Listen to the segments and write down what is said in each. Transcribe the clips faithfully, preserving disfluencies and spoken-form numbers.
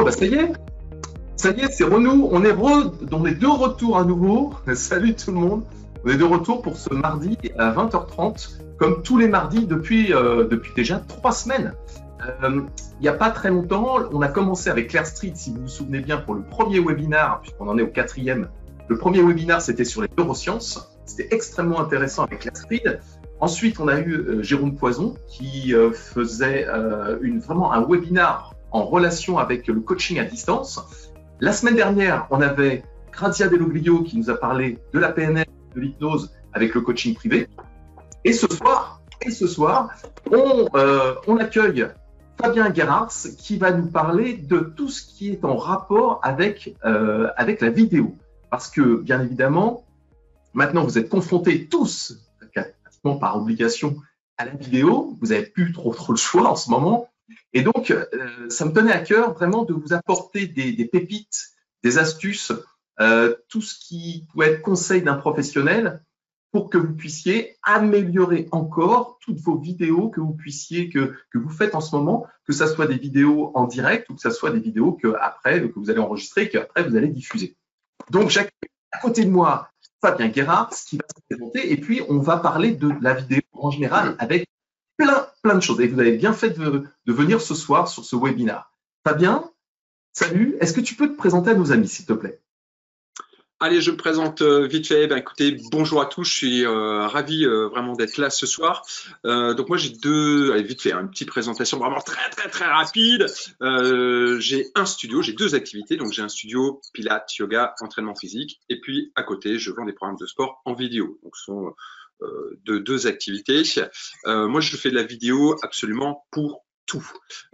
bah ça y est, ça y est, c'est Renaud. On est, re, on est de retour à nouveau. Salut tout le monde. On est de retour pour ce mardi à vingt heures trente, comme tous les mardis depuis, euh, depuis déjà trois semaines. Euh, il n'y a pas très longtemps, on a commencé avec Claire Street, si vous vous souvenez bien, pour le premier webinaire, puisqu'on en est au quatrième. Le premier webinaire, c'était sur les neurosciences. C'était extrêmement intéressant avec Claire Street. Ensuite, on a eu euh, Jérôme Poison qui euh, faisait euh, une, vraiment un webinaire en relation avec le coaching à distance. La semaine dernière, on avait Grazia Deloglio qui nous a parlé de la P N L, de l'hypnose avec le coaching privé. Et ce soir, et ce soir on, euh, on accueille Fabien Guérard qui va nous parler de tout ce qui est en rapport avec, euh, avec la vidéo. Parce que, bien évidemment, maintenant, vous êtes confrontés tous, pratiquement par obligation, à la vidéo. Vous n'avez plus trop, trop le choix en ce moment. Et donc, euh, ça me tenait à cœur vraiment de vous apporter des, des pépites, des astuces, euh, tout ce qui peut être conseil d'un professionnel pour que vous puissiez améliorer encore toutes vos vidéos que vous puissiez, que, que vous faites en ce moment, que ce soit des vidéos en direct ou que ce soit des vidéos que, après, que vous allez enregistrer et qu'après vous allez diffuser. Donc, j'accueille à côté de moi Fabien Guérard qui va se présenter et puis on va parler de la vidéo en général avec plein, plein de choses. Et vous avez bien fait de, de venir ce soir sur ce webinaire. Fabien, salut. Est-ce que tu peux te présenter à nos amis, s'il te plaît? Allez, je me présente euh, vite fait. Ben, écoutez, bonjour à tous. Je suis euh, ravi euh, vraiment d'être là ce soir. Euh, donc moi, j'ai deux, allez, vite fait, hein, une petite présentation vraiment très très très rapide. Euh, j'ai un studio, j'ai deux activités. Donc j'ai un studio Pilates, yoga, entraînement physique. Et puis à côté, je vends des programmes de sport en vidéo. Donc ce sont euh, de deux activités. Euh, moi, je fais de la vidéo absolument pour tout.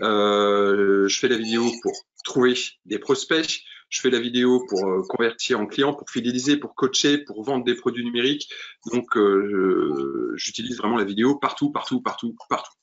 Euh, je fais de la vidéo pour trouver des prospects. Je fais la vidéo pour euh, convertir en client, pour fidéliser, pour coacher, pour vendre des produits numériques. Donc, euh, j'utilise vraiment la vidéo partout, partout, partout, partout.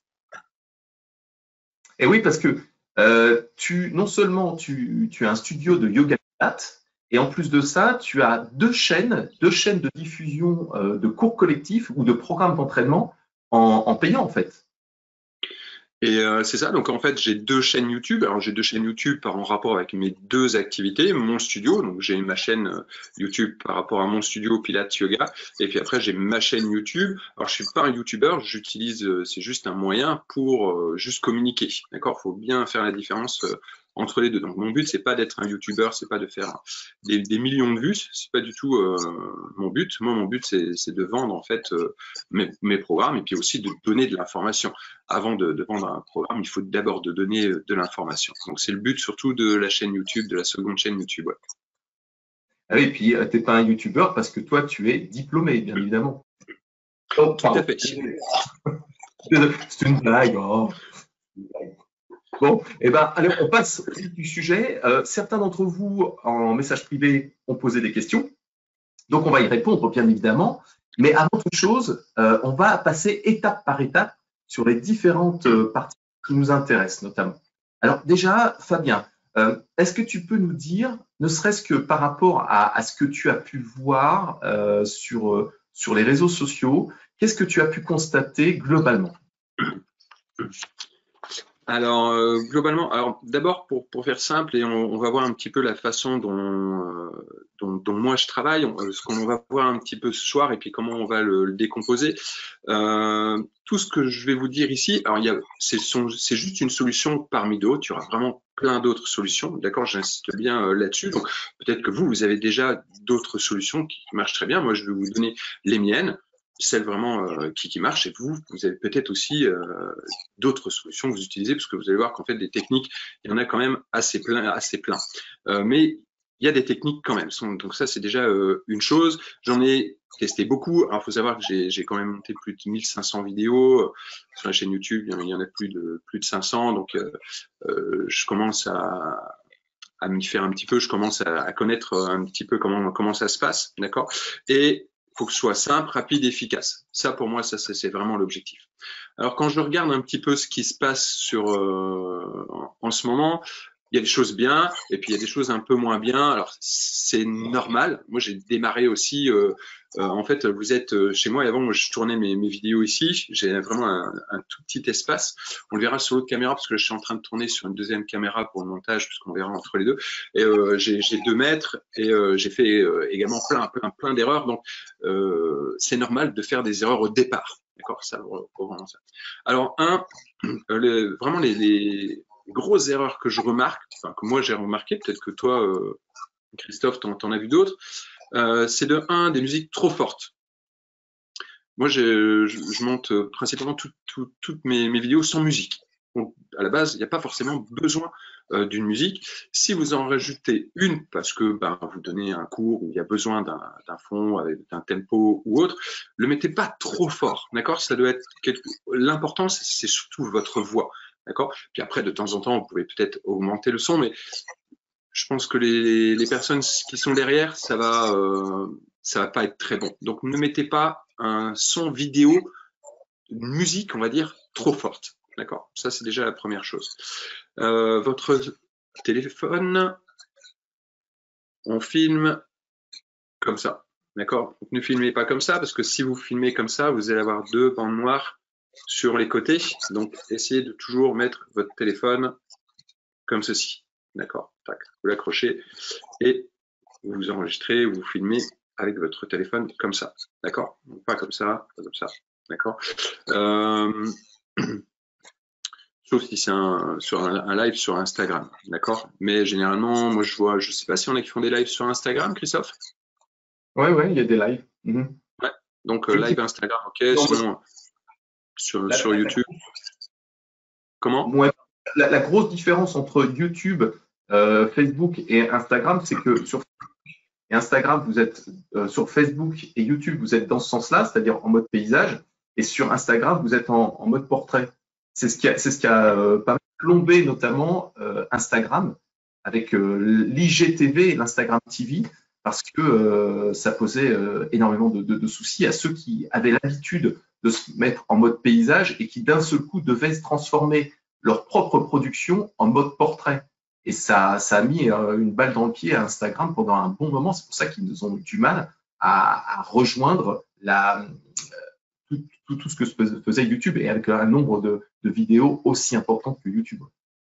Et oui, parce que euh, tu, non seulement tu, tu as un studio de yoga Pilates, et en plus de ça, tu as deux chaînes, deux chaînes de diffusion euh, de cours collectifs ou de programmes d'entraînement en, en payant en fait. Et euh, c'est ça, donc en fait j'ai deux chaînes YouTube. Alors j'ai deux chaînes YouTube par en rapport avec mes deux activités, mon studio, donc j'ai ma chaîne YouTube par rapport à mon studio Pilates Yoga, et puis après j'ai ma chaîne YouTube. Alors je suis pas un YouTuber, j'utilise, c'est juste un moyen pour euh, juste communiquer, d'accord? Faut bien faire la différence euh, entre les deux. Donc mon but c'est pas d'être un YouTuber, c'est pas de faire des, des millions de vues, c'est pas du tout euh, mon but. Moi mon but c'est de vendre en fait euh, mes, mes programmes et puis aussi de donner de l'information. Avant de, de vendre un programme, il faut d'abord de donner de l'information. Donc, c'est le but surtout de la chaîne YouTube, de la seconde chaîne YouTube. Ouais. Ah oui, et puis euh, tu n'es pas un YouTuber parce que toi, tu es diplômé, bien évidemment. Oh, Tout à fait. C'est une blague. Oh. Bon, eh ben, allez, on passe au vif du sujet. Euh, certains d'entre vous, en message privé, ont posé des questions. Donc, on va y répondre, bien évidemment. Mais avant toute chose, euh, on va passer étape par étape sur les différentes euh, parties qui nous intéressent notamment. Alors déjà, Fabien, euh, est-ce que tu peux nous dire, ne serait-ce que par rapport à, à ce que tu as pu voir euh, sur, euh, sur les réseaux sociaux, qu'est-ce que tu as pu constater globalement? Alors, euh, globalement, alors d'abord pour, pour faire simple, et on, on va voir un petit peu la façon dont, euh, dont, dont moi je travaille, on, ce qu'on va voir un petit peu ce soir, et puis comment on va le, le décomposer. Euh, tout ce que je vais vous dire ici, alors il y a, c'est juste une solution parmi d'autres, il y aura vraiment plein d'autres solutions, d'accord, j'insiste bien euh, là-dessus. Donc peut-être que vous, vous avez déjà d'autres solutions qui marchent très bien. Moi, je vais vous donner les miennes, celle vraiment euh, qui, qui marche, et vous, vous avez peut-être aussi euh, d'autres solutions que vous utilisez, parce que vous allez voir qu'en fait, des techniques, il y en a quand même assez plein. Assez plein. Euh, mais il y a des techniques quand même. Donc ça, c'est déjà euh, une chose. J'en ai testé beaucoup. Alors, il faut savoir que j'ai quand même monté plus de mille cinq cents vidéos. Sur la chaîne YouTube, il y en a plus de, plus de cinq cents. Donc, euh, euh, je commence à à m'y faire un petit peu, je commence à, à connaître un petit peu comment, comment ça se passe, d'accord? Et faut que ce soit simple, rapide, efficace. Ça, pour moi, ça c'est vraiment l'objectif. Alors, quand je regarde un petit peu ce qui se passe sur euh, en, en ce moment, il y a des choses bien et puis il y a des choses un peu moins bien. Alors c'est normal. Moi j'ai démarré aussi. Euh, euh, en fait, vous êtes euh, chez moi et avant moi je tournais mes, mes vidéos ici. J'ai vraiment un, un tout petit espace. On le verra sur l'autre caméra parce que je suis en train de tourner sur une deuxième caméra pour le montage puisqu'on verra entre les deux. Et euh, j'ai deux mètres et euh, j'ai fait euh, également plein plein plein d'erreurs. Donc euh, c'est normal de faire des erreurs au départ. D'accord, ça, vraiment ça. Alors un, euh, le, vraiment les, les grosses erreurs que je remarque, enfin que moi j'ai remarqué, peut-être que toi, euh, Christophe, t'en, t'en as vu d'autres, euh, c'est de un des musiques trop fortes. Moi, je, je, je monte principalement tout, tout, toutes mes, mes vidéos sans musique. Donc, à la base, il n'y a pas forcément besoin euh, d'une musique. Si vous en rajoutez une, parce que ben, vous donnez un cours où il y a besoin d'un, d'un fond, avec d'un tempo ou autre, le mettez pas trop fort, d'accord? Ça doit être quelque... L'important, c'est, c'est surtout votre voix. D'accord. Puis après, de temps en temps, vous pouvez peut-être augmenter le son, mais je pense que les, les personnes qui sont derrière, ça va, euh, ça va pas être très bon. Donc, ne mettez pas un son vidéo, une musique, on va dire, trop forte. D'accord. Ça, c'est déjà la première chose. Euh, votre téléphone, on filme comme ça. D'accord. Donc, ne filmez pas comme ça, parce que si vous filmez comme ça, vous allez avoir deux bandes noires sur les côtés. Donc, essayez de toujours mettre votre téléphone comme ceci. D'accord. Vous l'accrochez et vous vous enregistrez, vous filmez avec votre téléphone comme ça. D'accord. Pas comme ça, pas comme ça. D'accord. Euh... Sauf si c'est un, sur un, un live sur Instagram. D'accord. Mais généralement, moi, je vois, je sais pas si on a qui font des lives sur Instagram, Christophe. Ouais, ouais, il y a des lives. Mmh. Ouais. Donc, euh, live Instagram, ok. Non, sinon, sur, la, sur YouTube. La, Comment ouais, la, la grosse différence entre YouTube, euh, Facebook et Instagram, c'est que sur et Instagram, vous êtes euh, sur Facebook et YouTube, vous êtes dans ce sens-là, c'est-à-dire en mode paysage, et sur Instagram, vous êtes en, en mode portrait. C'est ce qui a, c'est ce qui a euh, pas mal plombé notamment euh, Instagram avec euh, l'I G T V et l'Instagram T V, parce que euh, ça posait euh, énormément de, de, de soucis à ceux qui avaient l'habitude de se mettre en mode paysage et qui d'un seul coup devaient se transformer leur propre production en mode portrait. Et ça, ça a mis euh, une balle dans le pied à Instagram pendant un bon moment. C'est pour ça qu'ils nous ont eu du mal à, à rejoindre la, tout, tout, tout ce que faisait YouTube et avec un nombre de, de vidéos aussi important que YouTube.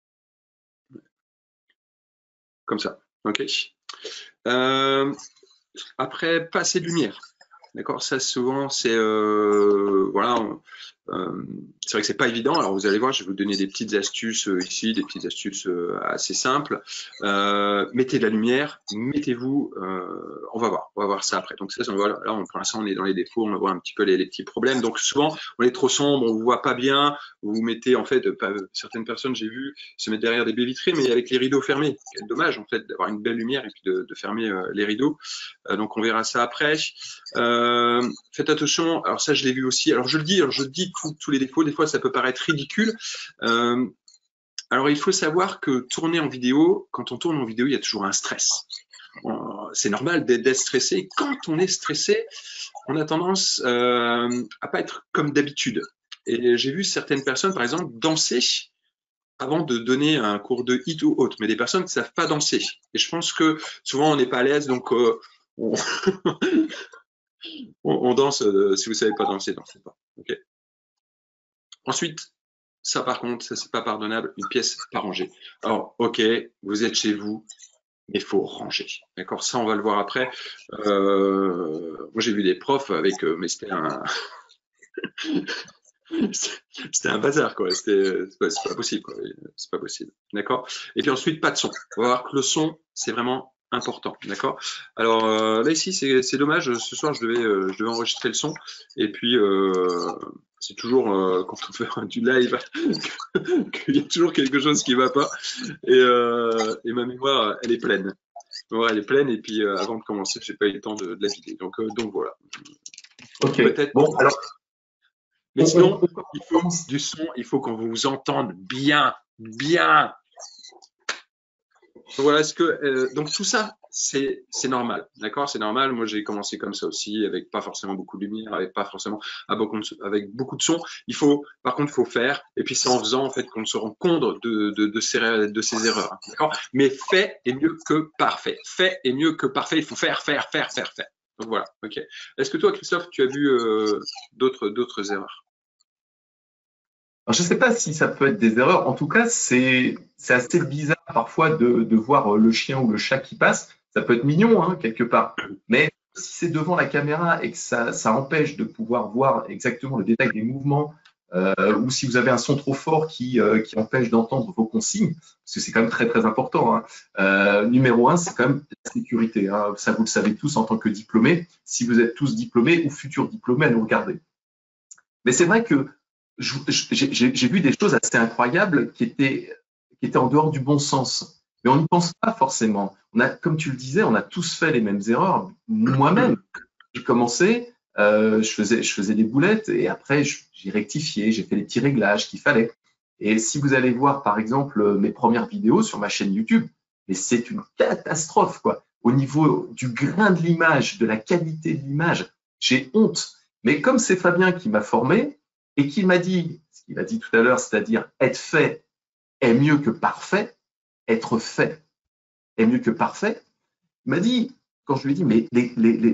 Comme ça, ok. Euh, après, pas assez de lumière. D'accord, ça souvent c'est euh, voilà, on, euh, c'est vrai que c'est pas évident. Alors vous allez voir, je vais vous donner des petites astuces euh, ici, des petites astuces euh, assez simples. Euh, mettez de la lumière, mettez-vous, euh, on va voir, on va voir ça après. Donc ça, on va, là, on, pour l'instant, on est dans les défauts, on va voir un petit peu les, les petits problèmes. Donc souvent, on est trop sombre, on vous voit pas bien. Vous vous mettez en fait, pas, certaines personnes, j'ai vu, se mettre derrière des baies vitrées, mais avec les rideaux fermés. C'est dommage en fait d'avoir une belle lumière et puis de, de fermer euh, les rideaux. Euh, donc on verra ça après. Euh, faites attention. Alors ça, je l'ai vu aussi. Alors je le dis, alors je le dis tous, tous les défauts. Des fois, ça peut paraître ridicule. Euh, alors il faut savoir que tourner en vidéo, quand on tourne en vidéo, il y a toujours un stress. C'est normal d'être stressé. Quand on est stressé, on a tendance euh, à pas être comme d'habitude. Et j'ai vu certaines personnes, par exemple, danser avant de donner un cours de hit ou autre, mais des personnes qui ne savent pas danser. Et je pense que souvent on n'est pas à l'aise, donc euh, on... on danse. Euh, si vous ne savez pas danser, dansez pas. Okay. Ensuite, ça par contre, ça c'est pas pardonnable, une pièce pas rangée. Alors, ok, vous êtes chez vous, mais il faut ranger. D'accord, ça on va le voir après. Euh, moi j'ai vu des profs avec, euh, mais c'était un, c'était un bazar quoi. C'était, c'est pas, c'est pas possible quoi. C'est pas possible. D'accord. Et puis ensuite pas de son. On va voir que le son c'est vraiment important, d'accord. Alors euh, là ici c'est, c'est dommage. Ce soir je devais, euh, je devais enregistrer le son et puis euh, c'est toujours euh, quand on fait du live qu'il y a toujours quelque chose qui va pas et, euh, et ma mémoire elle est pleine. Ouais, elle est pleine et puis euh, avant de commencer j'ai pas eu le temps de, de la vider. Donc euh, donc voilà. Ok. Peut-être. Bon alors. Mais sinon il faut du son, il faut qu'on vous entende bien, bien. Donc voilà, est-ce que euh, donc tout ça, c'est c'est normal, d'accord, c'est normal. Moi, j'ai commencé comme ça aussi, avec pas forcément beaucoup de lumière, avec pas forcément avec beaucoup de, avec beaucoup de son. Il faut, par contre, il faut faire, et puis c'est en faisant en fait qu'on se rend compte de de de ces de ces erreurs, hein, d'accord. Mais fait est mieux que parfait. Fait est mieux que parfait. Il faut faire, faire, faire, faire, faire. Donc voilà, ok. Est-ce que toi, Christophe, tu as vu euh, d'autres d'autres erreurs? Alors, je ne sais pas si ça peut être des erreurs. En tout cas, c'est c'est assez bizarre parfois de, de voir le chien ou le chat qui passe. Ça peut être mignon, hein, quelque part. Mais si c'est devant la caméra et que ça, ça empêche de pouvoir voir exactement le détail des mouvements, euh, ou si vous avez un son trop fort qui, euh, qui empêche d'entendre vos consignes, parce que c'est quand même très très important, hein. Euh, numéro un, c'est quand même la sécurité, hein. Ça, vous le savez tous en tant que diplômés, si vous êtes tous diplômés ou futurs diplômés à nous regarder. Mais c'est vrai que j'ai vu des choses assez incroyables qui étaient, qui étaient en dehors du bon sens. Mais on n'y pense pas forcément. On a, comme tu le disais, on a tous fait les mêmes erreurs. Moi-même, j'ai commencé, euh, je, faisais, je faisais des boulettes et après, j'ai rectifié, j'ai fait les petits réglages qu'il fallait. Et si vous allez voir, par exemple, mes premières vidéos sur ma chaîne YouTube, mais c'est une catastrophe, quoi. Au niveau du grain de l'image, de la qualité de l'image, j'ai honte. Mais comme c'est Fabien qui m'a formé, et qui m'a dit, ce qu'il a dit tout à l'heure, c'est-à-dire être fait est mieux que parfait, être fait est mieux que parfait, il m'a dit, quand je lui ai dit, mais les, les, les,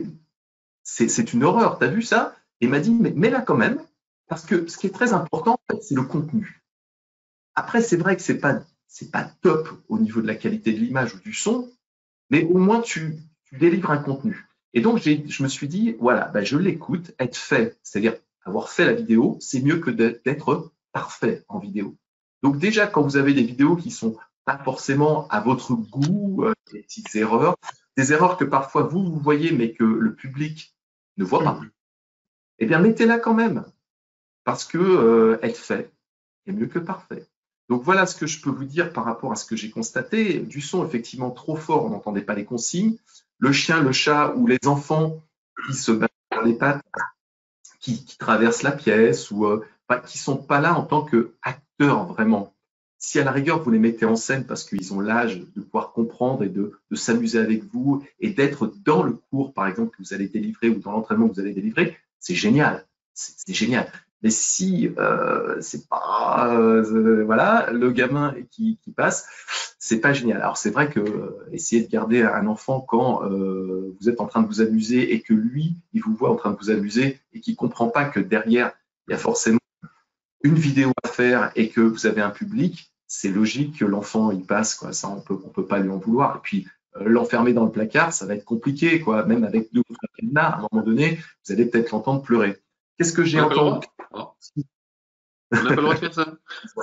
c'est une horreur, t'as vu ça? Et il m'a dit, mais mets-la quand même, parce que ce qui est très important, c'est le contenu. Après, c'est vrai que c'est pas, c'est pas top au niveau de la qualité de l'image ou du son, mais au moins tu, tu délivres un contenu. Et donc, je me suis dit, voilà, ben je l'écoute, être fait, c'est-à-dire avoir fait la vidéo, c'est mieux que d'être parfait en vidéo. Donc déjà, quand vous avez des vidéos qui sont pas forcément à votre goût, euh, des petites erreurs, des erreurs que parfois vous, vous voyez, mais que le public ne voit pas, eh bien, mettez-la quand même, parce que euh, être fait est mieux que parfait. Donc voilà ce que je peux vous dire par rapport à ce que j'ai constaté. Du son effectivement trop fort, on n'entendait pas les consignes. Le chien, le chat ou les enfants qui se battent dans les pattes, qui, qui traversent la pièce ou euh, bah, qui sont pas là en tant qu'acteurs vraiment. Si à la rigueur vous les mettez en scène parce qu'ils ont l'âge de pouvoir comprendre et de, de s'amuser avec vous et d'être dans le cours par exemple que vous allez délivrer ou dans l'entraînement que vous allez délivrer, c'est génial, c'est génial. Mais si euh, c'est pas euh, voilà le gamin qui, qui passe, c'est pas génial. Alors c'est vrai que euh, essayer de garder un enfant quand euh, vous êtes en train de vous amuser et que lui il vous voit en train de vous amuser et qu'il comprend pas que derrière il y a forcément une vidéo à faire et que vous avez un public, c'est logique que l'enfant il passe quoi. Ça on peut on peut pas lui en vouloir. Et puis euh, l'enfermer dans le placard, ça va être compliqué quoi. Même avec deux ou trois cadenas, à un moment donné, vous allez peut-être l'entendre pleurer. Qu'est-ce que j'ai entendu? Oh. On n'a pas le droit de faire ça.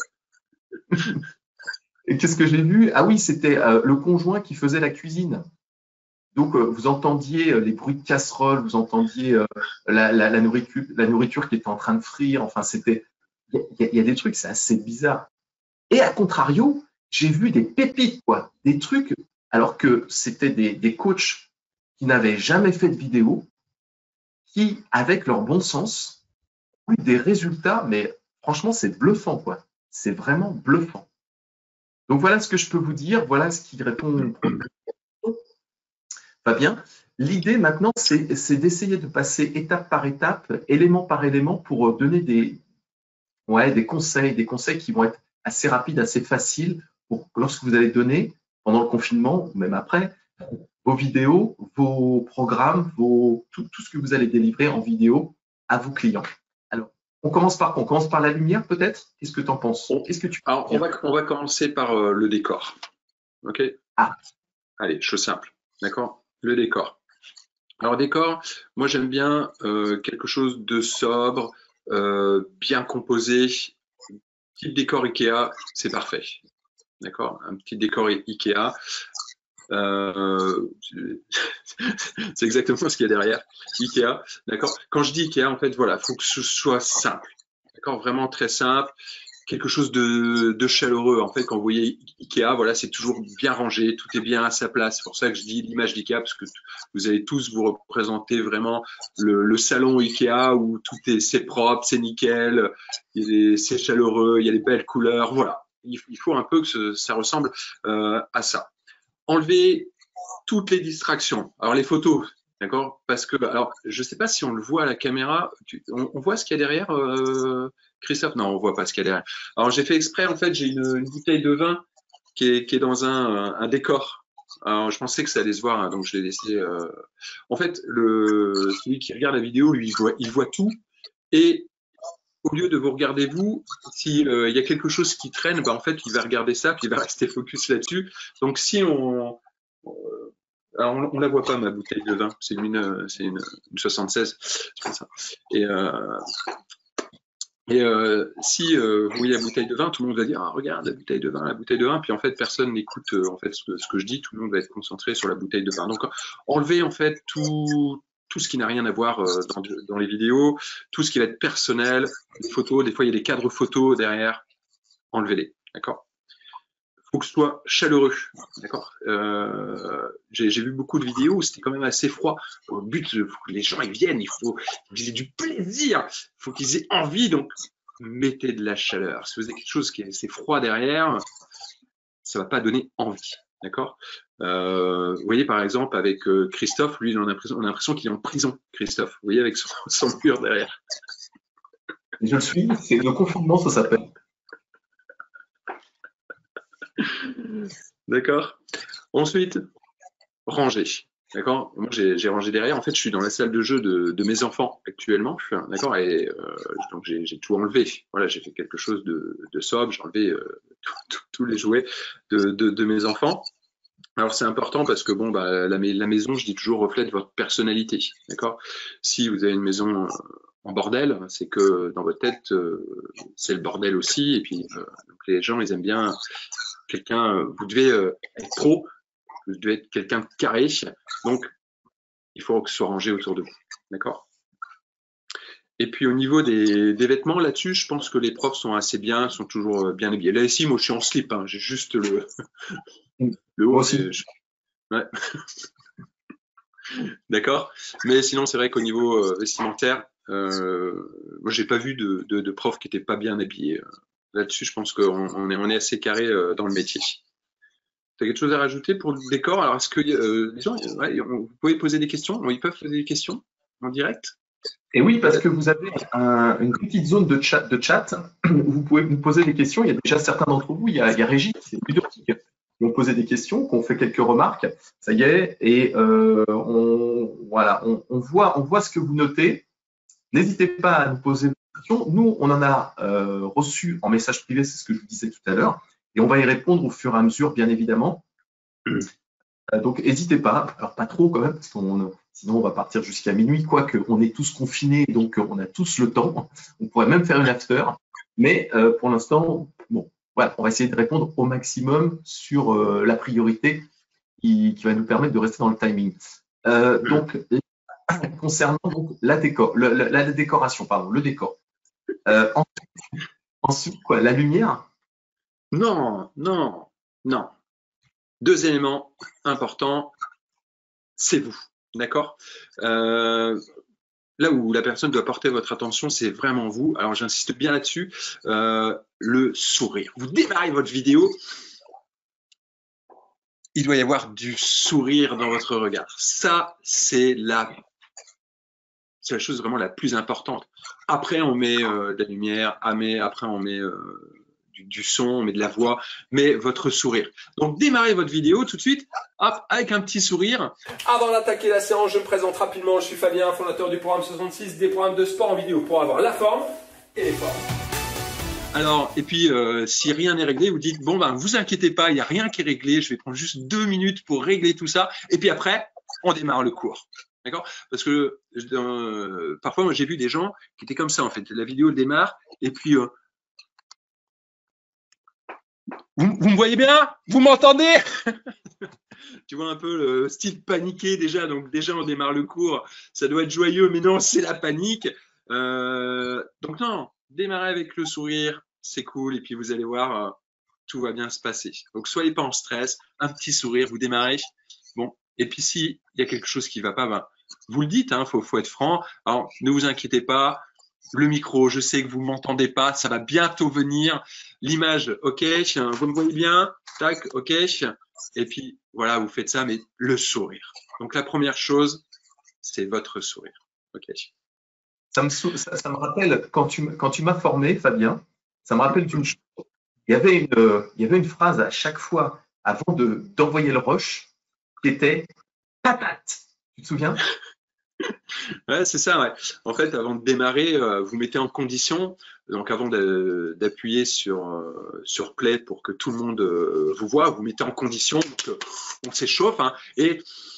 Et qu'est-ce que j'ai vu? Ah oui, c'était euh, le conjoint qui faisait la cuisine. Donc, euh, vous entendiez euh, les bruits de casserole, vous entendiez euh, la, la, la, nourriture, la nourriture qui était en train de frire. Enfin, c'était, il y, y, y a des trucs, c'est assez bizarre. Et à contrario, j'ai vu des pépites, quoi, des trucs, alors que c'était des, des coachs qui n'avaient jamais fait de vidéo, qui, avec leur bon sens, ont eu des résultats, mais franchement, c'est bluffant, quoi. C'est vraiment bluffant. Donc voilà ce que je peux vous dire, voilà ce qui répond. Fabien, l'idée maintenant, c'est d'essayer de passer étape par étape, élément par élément, pour donner des, ouais, des conseils, des conseils qui vont être assez rapides, assez faciles, pour que lorsque vous allez donner, pendant le confinement, ou même après, vos vidéos, vos programmes, vos, tout, tout ce que vous allez délivrer en vidéo à vos clients. Alors, on commence par On commence par la lumière, peut-être? Qu'est-ce que tu en penses? Qu'est-ce que tu Alors, on va, on va commencer par euh, le décor. OK? Ah. Allez, chose simple. D'accord? Le décor. Alors, décor, moi, j'aime bien euh, quelque chose de sobre, euh, bien composé. Petit décor Ikea, c'est parfait. D'accord? Un petit décor Ikea. Euh, c'est exactement ce qu'il y a derrière. Ikea, d'accord. Quand je dis Ikea, en fait, voilà, faut que ce soit simple, d'accord, vraiment très simple, quelque chose de, de chaleureux. En fait, quand vous voyez Ikea, voilà, c'est toujours bien rangé, tout est bien à sa place. C'est pour ça que je dis l'image d'Ikea, parce que vous allez tous vous représenter vraiment le, le salon Ikea où tout est c'est propre, c'est nickel, c'est chaleureux, il y a les belles couleurs, voilà. Il, il faut un peu que ce, ça ressemble euh, à ça. enlevez toutes les distractions. Alors, les photos, d'accord? Parce que, alors, je ne sais pas si on le voit à la caméra. Tu, on, on voit ce qu'il y a derrière, euh, Christophe? Non, on voit pas ce qu'il y a derrière. Alors, j'ai fait exprès, en fait, j'ai une, une bouteille de vin qui est, qui est dans un, un décor. Alors, je pensais que ça allait se voir, hein, donc je l'ai laissé. Euh... En fait, le, celui qui regarde la vidéo, lui, il voit, il voit tout. Et au lieu de vous regarder vous, s'il euh, y a quelque chose qui traîne, bah, en fait, il va regarder ça, puis il va rester focus là-dessus. Donc, si on, euh, alors on, on la voit pas, ma bouteille de vin, c'est une, c'est une, une soixante-seize, c'est ça. Et, euh, et euh, si euh, vous voyez la bouteille de vin, tout le monde va dire ah, regarde la bouteille de vin, la bouteille de vin, puis en fait personne n'écoute euh, en fait ce que, ce que je dis, tout le monde va être concentré sur la bouteille de vin. Donc enlevez en fait tout tout ce qui n'a rien à voir euh, dans, dans les vidéos, tout ce qui va être personnel, les photos, des fois il y a des cadres photos derrière, enlevez-les, d'accord? Faut que ce soit chaleureux, d'accord. euh, J'ai vu beaucoup de vidéos où c'était quand même assez froid. Le but, il faut que les gens ils viennent, il faut qu'ils aient du plaisir, il faut qu'ils aient envie. Donc, mettez de la chaleur. Si vous avez quelque chose qui est assez froid derrière, ça va pas donner envie, d'accord. euh, Vous voyez par exemple avec euh, Christophe, lui, on a l'impression qu'il est en prison. Christophe, vous voyez avec son, son mur derrière. Je le suis. C'est le confinement, ça s'appelle. D'accord. Ensuite, ranger. D'accord. Moi, j'ai rangé derrière. En fait, je suis dans la salle de jeu de, de mes enfants actuellement. D'accord. Et euh, donc, j'ai tout enlevé. Voilà, j'ai fait quelque chose de, de sobre. J'ai enlevé euh, tous les jouets de, de, de mes enfants. Alors, c'est important parce que bon, bah, la, la maison, je dis toujours, reflète votre personnalité. D'accord. Si vous avez une maison en bordel, c'est que dans votre tête, euh, c'est le bordel aussi. Et puis, euh, donc les gens, ils aiment bien quelqu'un. Euh, vous devez euh, être pro. Vous devez être quelqu'un de carré, donc il faut que ce soit rangé autour de vous, d'accord. Et puis au niveau des, des vêtements, là-dessus, je pense que les profs sont assez bien, sont toujours bien habillés. Là ici, moi je suis en slip, hein, j'ai juste le, le haut. Moi aussi. Je... Ouais. D'accord. Mais sinon, c'est vrai qu'au niveau euh, vestimentaire, euh, moi j'ai pas vu de, de, de profs qui étaient pas bien habillés. Là-dessus, je pense qu'on on est, on est assez carré euh, dans le métier. Tu as quelque chose à rajouter pour le décor? Alors, est-ce que euh, les gens, ouais, vous pouvez poser des questions? Ils peuvent poser des questions en direct? Et oui, parce que vous avez un, une petite zone de chat, de chat où vous pouvez vous poser des questions. Il y a déjà certains d'entre vous, il y a, il y a Régis, c'est Ludovic, qui ont posé des questions, qui ont fait quelques remarques. Ça y est, et euh, on, voilà, on, on, voit, on voit ce que vous notez. N'hésitez pas à nous poser des questions. Nous, on en a euh, reçu en message privé, c'est ce que je vous disais tout à l'heure, et on va y répondre au fur et à mesure, bien évidemment. Euh, donc, n'hésitez pas. Alors, pas trop quand même, parce qu'on sinon on va partir jusqu'à minuit, quoique on est tous confinés, donc on a tous le temps. On pourrait même faire une after. Mais euh, pour l'instant, bon, voilà, on va essayer de répondre au maximum sur euh, la priorité qui, qui va nous permettre de rester dans le timing. Euh, donc, concernant donc, la, décor, le, la, la décoration, pardon, le décor. Euh, ensuite, ensuite, quoi, la lumière? Non, non, non. Deux éléments importants, c'est vous, d'accord. euh, Là où la personne doit porter votre attention, c'est vraiment vous. Alors, j'insiste bien là-dessus. Euh, le sourire. Vous démarrez votre vidéo, il doit y avoir du sourire dans votre regard. Ça, c'est la, c'est la chose vraiment la plus importante. Après, on met euh, de la lumière. Après, on met euh, du, du son, on met de la voix, mais votre sourire. Donc, démarrez votre vidéo tout de suite, hop, avec un petit sourire. Avant d'attaquer la séance, je me présente rapidement. Je suis Fabien, fondateur du programme soixante-six, des programmes de sport en vidéo pour avoir la forme et les formes. Alors, et puis, euh, si rien n'est réglé, vous dites, bon, ben, vous inquiétez pas, il n'y a rien qui est réglé, je vais prendre juste deux minutes pour régler tout ça, et puis après, on démarre le cours. D'accord? Parce que euh, parfois, moi, j'ai vu des gens qui étaient comme ça, en fait. La vidéo démarre, et puis, euh, vous, vous me voyez bien? Vous m'entendez? Tu vois un peu le style paniqué déjà, donc déjà, on démarre le cours, ça doit être joyeux, mais non, c'est la panique. Euh, donc non, démarrez avec le sourire, c'est cool, et puis vous allez voir, euh, tout va bien se passer. Donc soyez pas en stress, un petit sourire, vous démarrez. Bon, et puis si il y a quelque chose qui va pas, ben, vous le dites, hein, faut, faut être franc. Alors ne vous inquiétez pas, le micro, je sais que vous ne m'entendez pas, ça va bientôt venir. L'image, ok, vous me voyez bien, tac, ok. Et puis, voilà, vous faites ça, mais le sourire. Donc, la première chose, c'est votre sourire. Ok. Ça me, sou- ça, ça me rappelle, quand tu, m- quand tu m'as formé, Fabien, ça me rappelle d'une chose. Il y avait une, euh, il y avait une phrase à chaque fois avant de, d'envoyer le rush qui était patate. Tu te souviens? Ouais, c'est ça, ouais. En fait, avant de démarrer, euh, vous mettez en condition, donc avant de- d'appuyer sur, euh, sur play pour que tout le monde euh, vous voit, vous mettez en condition, donc euh, on s'échauffe, hein, et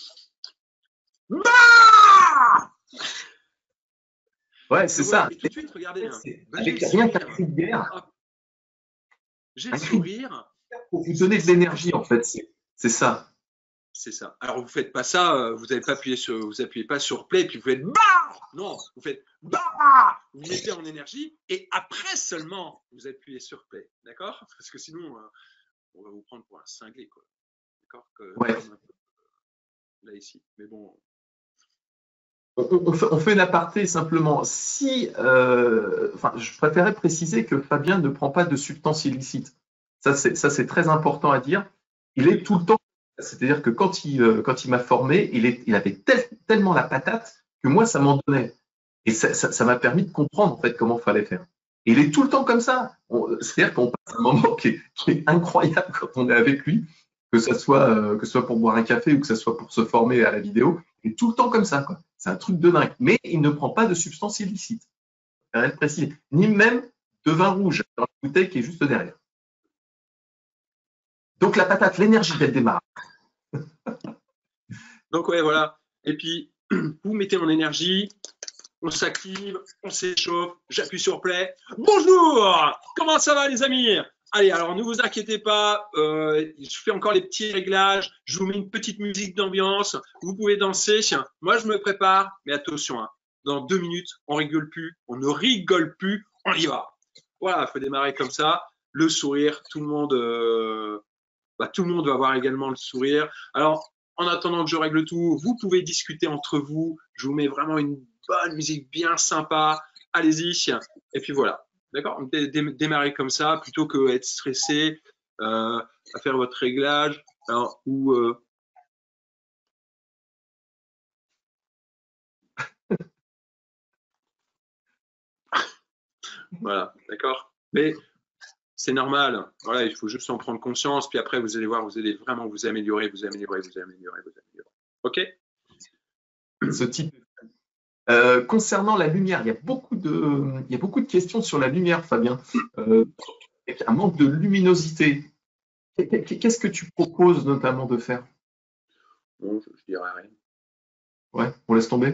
Ouais, c'est donc voilà, ça. et tout de suite, regardez, hein, C'est bah, j'ai avec le rien qu'un sourire, cri de guerre, hop, j'ai le un cri de sourire, guerre pour vous donner de l'énergie, en fait. C'est c'est ça. c'est ça. Alors vous faites pas ça, euh, vous n'avez pas appuyé sur, vous appuyez pas sur play, puis vous faites bah, non, vous faites bah, vous mettez en énergie, et après seulement vous appuyez sur play, d'accord? Parce que sinon, euh, on va vous prendre pour un cinglé, quoi. D'accord? Que- Ouais. Comme un peu là ici. Mais bon, On, on fait, on fait une aparté simplement. Si, euh, enfin, je préférais préciser que Fabien ne prend pas de substances illicites. Ça, c'est, ça, c'est très important à dire. Il est tout le temps. C'est-à-dire que quand il, euh, quand il m'a formé, il, est, il avait tel- tellement la patate que moi, ça m'en donnait. Et ça, ça, ça m'a permis de comprendre en fait comment il fallait faire. Et il est tout le temps comme ça. On- C'est-à-dire qu'on passe un moment qui est, qui est incroyable quand on est avec lui, que ce soit, euh, que ce soit pour boire un café ou que ce soit pour se former à la vidéo. Il est tout le temps comme ça, quoi. C'est un truc de dingue. Mais il ne prend pas de substances illicites. Je vais le préciser. Ni même de vin rouge dans la bouteille qui est juste derrière. Donc la patate, l'énergie dès le démarrage. donc ouais, voilà. Et puis, vous mettez en énergie, on s'active, on s'échauffe, j'appuie sur play. Bonjour! Comment ça va les amis? Allez, alors ne vous inquiétez pas, euh, je fais encore les petits réglages, je vous mets une petite musique d'ambiance, vous pouvez danser. Moi, je me prépare, mais attention, hein, dans deux minutes, on rigole plus, on ne rigole plus, on y va. Voilà, il faut démarrer comme ça, le sourire, tout le monde, euh, bah, tout le monde va avoir également le sourire. Alors, en attendant que je règle tout, vous pouvez discuter entre vous, je vous mets vraiment une bonne musique bien sympa, allez-y, et puis voilà. D'accord? Dé dé Démarrer comme ça, plutôt que être stressé, euh, à faire votre réglage, alors, ou euh... voilà, d'accord? Mais c'est normal, voilà, il faut juste en prendre conscience, puis après, vous allez voir, vous allez vraiment vous améliorer, vous améliorer, vous améliorer, vous améliorer. OK? Ce type. Euh, concernant la lumière, il y a beaucoup de, il y a beaucoup de questions sur la lumière, Fabien. Euh, avec un manque de luminosité. Qu'est-ce que tu proposes notamment de faire? Bon, je, je dirais rien. Ouais, on laisse tomber.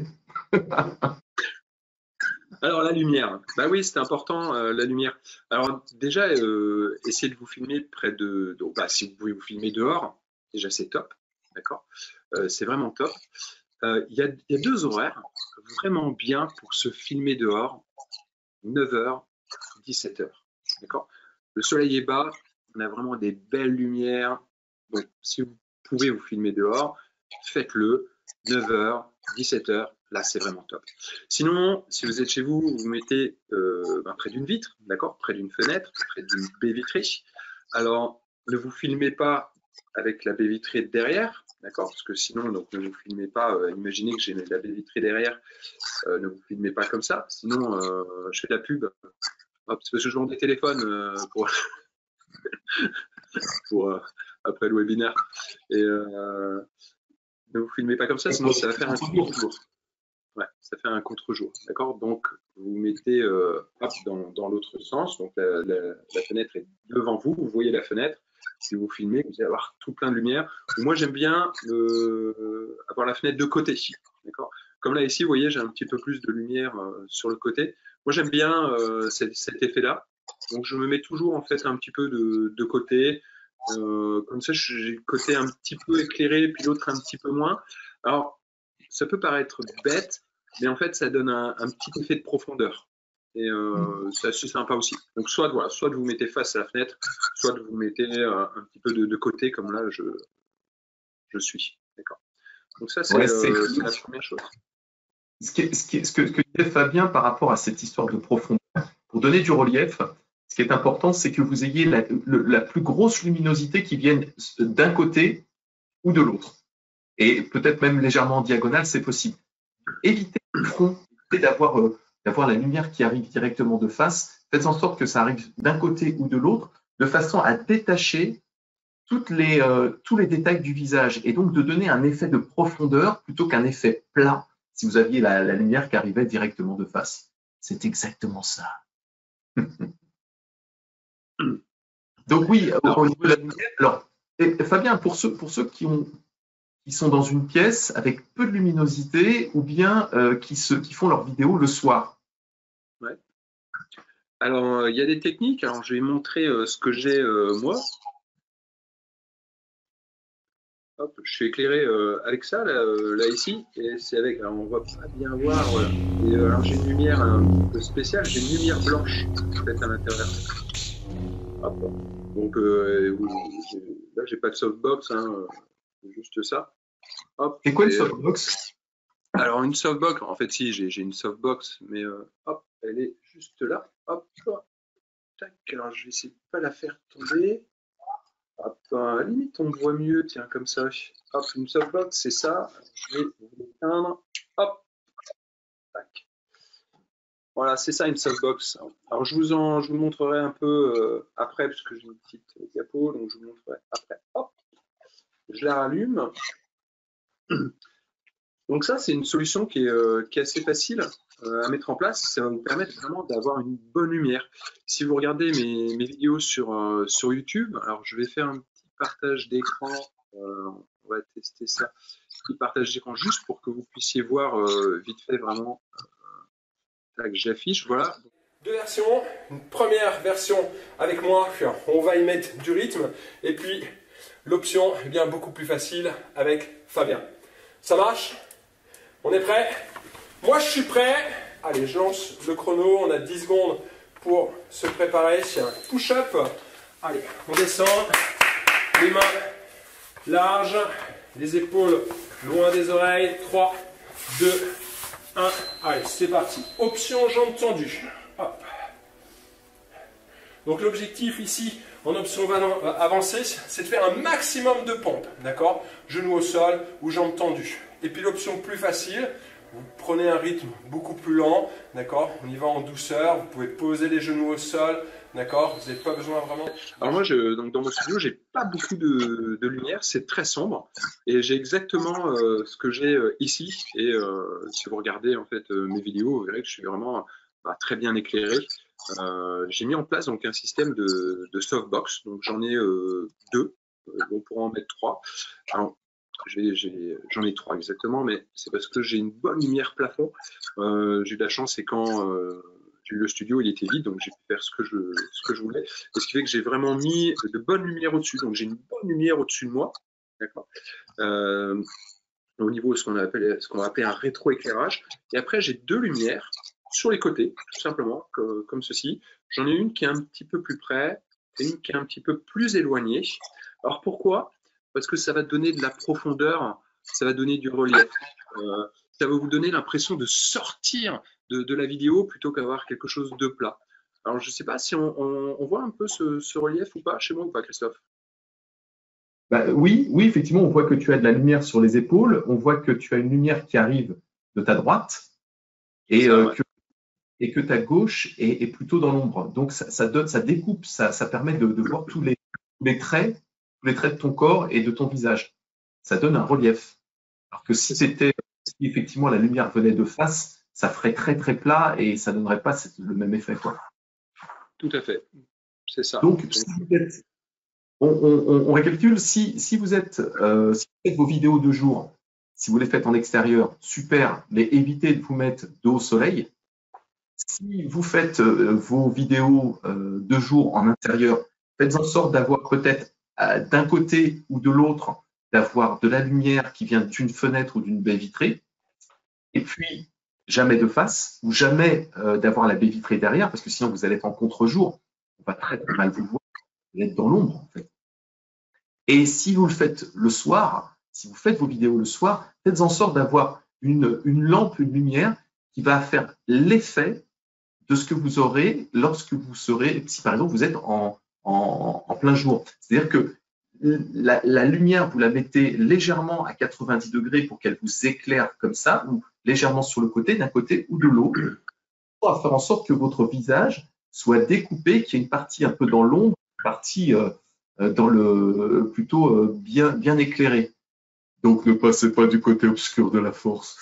Alors la lumière, bah oui, c'est important, euh, la lumière. Alors déjà, euh, essayez de vous filmer près de, donc, bah, si vous pouvez vous filmer dehors, déjà c'est top, d'accord? Euh, c'est vraiment top. Euh, Il y, a, y a deux horaires vraiment bien pour se filmer dehors, neuf heures, dix-sept heures, d'accord? Le soleil est bas, on a vraiment des belles lumières, donc si vous pouvez vous filmer dehors, faites-le, neuf heures, dix-sept heures, là c'est vraiment top. Sinon, si vous êtes chez vous, vous vous mettez euh, ben, près d'une vitre, d'accord, près d'une fenêtre, près d'une baie vitrée. Alors, ne vous filmez pas avec la baie vitrée derrière, d'accord, parce que sinon, donc, ne vous filmez pas, euh, imaginez que j'ai la baie vitrée derrière, euh, ne vous filmez pas comme ça, sinon euh, je fais de la pub. Hop, c'est parce que je vends des téléphones euh, pour, pour euh, après le webinaire. Et euh, ne vous filmez pas comme ça, sinon ça va faire un contre-jour. Ouais, ça fait un contre-jour, d'accord? Donc, vous mettez euh, hop, dans, dans l'autre sens, donc la, la, la fenêtre est devant vous, vous voyez la fenêtre, si vous filmez, vous allez avoir tout plein de lumière. Moi, j'aime bien euh, avoir la fenêtre de côté, d'accord? Comme là, ici, vous voyez, j'ai un petit peu plus de lumière euh, sur le côté. Moi, j'aime bien euh, cet, cet effet-là, donc je me mets toujours en fait un petit peu de, de côté, euh, comme ça, j'ai le côté un petit peu éclairé, puis l'autre un petit peu moins. Alors, ça peut paraître bête, mais en fait, ça donne un, un petit effet de profondeur. Et euh, c'est assez sympa aussi. Donc, soit, voilà, soit de vous mettez face à la fenêtre, soit de vous mettez euh, un petit peu de, de côté, comme là, je, je suis. D'accord. Donc, ça, c'est Ouais, euh, c'est la première chose. ce, qui est, ce, qui est, ce, que, ce que disait Fabien par rapport à cette histoire de profondeur, pour donner du relief, ce qui est important, c'est que vous ayez la, le, la plus grosse luminosité qui vienne d'un côté ou de l'autre. Et peut-être même légèrement en diagonale, c'est possible. Évitez le front, évitez d'avoir euh, d'avoir la lumière qui arrive directement de face. Faites en sorte que ça arrive d'un côté ou de l'autre, de façon à détacher toutes les, euh, tous les détails du visage et donc de donner un effet de profondeur plutôt qu'un effet plat si vous aviez la, la lumière qui arrivait directement de face. C'est exactement ça. Donc oui, au, au niveau de la lumière, alors et, Fabien, pour ceux, pour ceux qui, ont, qui sont dans une pièce avec peu de luminosité ou bien euh, qui, se, qui font leur vidéo le soir. Ouais. Alors, il euh, y a des techniques. Alors, je vais montrer euh, ce que j'ai euh, moi. Hop, je suis éclairé euh, avec ça, là, euh, là ici, et c'est avec, alors on va pas bien voir, voilà. Et, euh, alors j'ai une lumière un peu spéciale, j'ai une lumière blanche en fait à l'intérieur. Hop. Donc euh, là j'ai pas de softbox, hein, juste ça. Hop. Et quoi une softbox? Alors une softbox, en fait si, j'ai une softbox, mais euh, hop, elle est juste là. Hop, tac, alors je vais essayer de pas la faire tomber. Hop, à la limite, on me voit mieux, tiens, comme ça. Hop, une softbox, c'est ça. Je vais l'éteindre. Hop, tac. Voilà, c'est ça une softbox. Alors, je vous en, je vous montrerai un peu euh, après, puisque j'ai une petite diapo, donc je vous montrerai après. Hop, je la rallume. Donc ça, c'est une solution qui est, euh, qui est assez facile euh, à mettre en place. Ça va vous permettre vraiment d'avoir une bonne lumière. Si vous regardez mes, mes vidéos sur, euh, sur YouTube, alors je vais faire un petit partage d'écran. Euh, on va tester ça. Un petit partage d'écran juste pour que vous puissiez voir euh, vite fait vraiment. Euh, j'affiche, voilà. Deux versions. Une première version avec moi, on va y mettre du rythme. Et puis l'option est bien beaucoup plus facile avec Fabien. Ça marche? On est prêt? Moi je suis prêt. Allez, je lance le chrono. On a dix secondes pour se préparer. Push-up. Allez, on descend. Les mains larges. Les épaules loin des oreilles. trois, deux, un. Allez, c'est parti. Option jambes tendues. Hop. Donc l'objectif ici, en option avancée, c'est de faire un maximum de pompes. D'accord? Genoux au sol ou jambes tendues. Et puis l'option plus facile, vous prenez un rythme beaucoup plus lent, d'accord? On y va en douceur, vous pouvez poser les genoux au sol, d'accord? Vous n'avez pas besoin vraiment... Alors moi, je, donc dans mon studio, j'ai pas beaucoup de, de lumière, c'est très sombre, et j'ai exactement euh, ce que j'ai euh, ici. Et euh, si vous regardez en fait euh, mes vidéos, vous verrez que je suis vraiment bah, très bien éclairé. Euh, j'ai mis en place donc un système de, de softbox, donc j'en ai euh, deux, on pourra en mettre trois. Alors, j'en ai, ai trois exactement, mais c'est parce que j'ai une bonne lumière plafond. Euh, j'ai eu de la chance, c'est quand euh, j'ai eu le studio, il était vide, donc j'ai pu faire ce que je, ce que je voulais. Et ce qui fait que j'ai vraiment mis de bonnes lumières au-dessus. Donc j'ai une bonne lumière au-dessus de moi, d'accord. Euh, au niveau de ce qu'on appelle, ce qu'on va appeler un rétroéclairage. Et après, j'ai deux lumières sur les côtés, tout simplement, que, comme ceci. J'en ai une qui est un petit peu plus près et une qui est un petit peu plus éloignée. Alors pourquoi ? Parce que ça va donner de la profondeur, ça va donner du relief. Euh, ça va vous donner l'impression de sortir de, de la vidéo plutôt qu'avoir quelque chose de plat. Alors, je ne sais pas si on, on, on voit un peu ce, ce relief ou pas, chez moi ou pas, Christophe? Bah, oui, oui, effectivement, on voit que tu as de la lumière sur les épaules, on voit que tu as une lumière qui arrive de ta droite et, ça, euh, ouais. que, et que ta gauche est, est plutôt dans l'ombre. Donc, ça, ça donne, ça découpe, ça, ça permet de, de voir tous les, tous les traits. les traits de ton corps et de ton visage. Ça donne un relief. Alors que si c'était, si effectivement la lumière venait de face, ça ferait très très plat et ça donnerait pas le même effet, quoi. Tout à fait. C'est ça. Donc, si vous êtes, on, on, on récapitule, si, si vous êtes, euh, si vous faites vos vidéos de jour, si vous les faites en extérieur, super, mais évitez de vous mettre dos au soleil. Si vous faites euh, vos vidéos euh, de jour en intérieur, faites en sorte d'avoir peut-être d'un côté ou de l'autre, d'avoir de la lumière qui vient d'une fenêtre ou d'une baie vitrée, et puis jamais de face, ou jamais euh, d'avoir la baie vitrée derrière, parce que sinon vous allez être en contre-jour, on va très, très mal vous voir, vous allez être dans l'ombre en fait. Et si vous le faites le soir, si vous faites vos vidéos le soir, faites en sorte d'avoir une, une lampe, une lumière qui va faire l'effet de ce que vous aurez lorsque vous serez, si par exemple vous êtes en, en, en plein jour. C'est-à-dire que la, la lumière, vous la mettez légèrement à quatre-vingt-dix degrés pour qu'elle vous éclaire comme ça, ou légèrement sur le côté, d'un côté ou de l'autre, pour faire en sorte que votre visage soit découpé, qu'il y ait une partie un peu dans l'ombre, une partie euh, dans le plutôt euh, bien, bien éclairée. Donc ne passez pas du côté obscur de la force.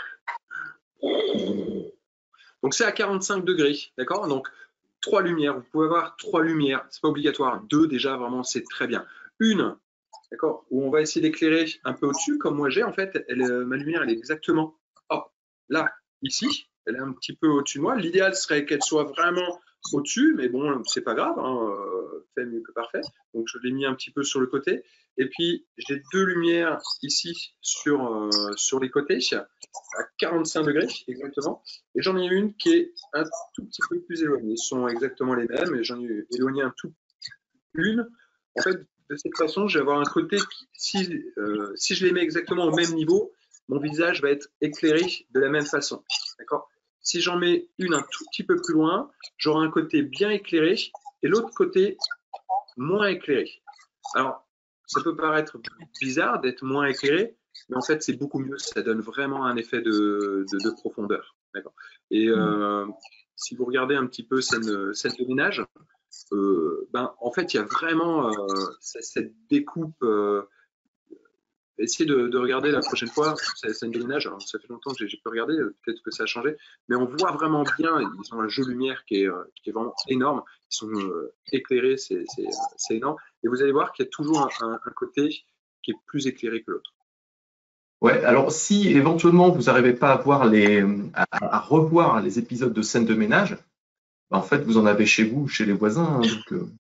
Donc c'est à quarante-cinq degrés, d'accord? Donc trois lumières, vous pouvez avoir trois lumières, c'est pas obligatoire. Deux déjà, vraiment, c'est très bien. Une, d'accord, où on va essayer d'éclairer un peu au-dessus, comme moi j'ai en fait, elle, ma lumière elle est exactement hop, là, ici, elle est un petit peu au-dessus de moi. L'idéal serait qu'elle soit vraiment au-dessus, mais bon, c'est pas grave, hein, euh, fait mieux que parfait. Donc je l'ai mis un petit peu sur le côté. Et puis j'ai deux lumières ici sur, euh, sur les côtés, à quarante-cinq degrés exactement. Et j'en ai une qui est un tout petit peu plus éloignée. Ce sont exactement les mêmes, et j'en ai éloigné un tout une. En fait, de cette façon, je vais avoir un côté qui, si, euh, si je les mets exactement au même niveau, mon visage va être éclairé de la même façon. D'accord ? Si j'en mets une un tout petit peu plus loin, j'aurai un côté bien éclairé et l'autre côté moins éclairé. Alors, ça peut paraître bizarre d'être moins éclairé, mais en fait, c'est beaucoup mieux. Ça donne vraiment un effet de, de, de profondeur. D'accord ? Et euh, si vous regardez un petit peu scène, scène de ménage, Euh, ben, en fait, il y a vraiment euh, cette découpe. Euh, essayez de, de regarder la prochaine fois. C'est une déménage. Alors, ça fait longtemps que j'ai pu regarder. Peut-être que ça a changé. Mais on voit vraiment bien. Ils ont un jeu lumière qui est, euh, qui est vraiment énorme. Ils sont euh, éclairés. C'est énorme. Et vous allez voir qu'il y a toujours un, un, un côté qui est plus éclairé que l'autre. Ouais, alors si éventuellement vous n'arrivez pas à, voir les, à, à revoir les épisodes de scène de ménage, en fait, vous en avez chez vous, chez les voisins. Hein, donc, euh...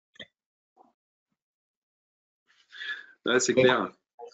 ouais, c'est clair.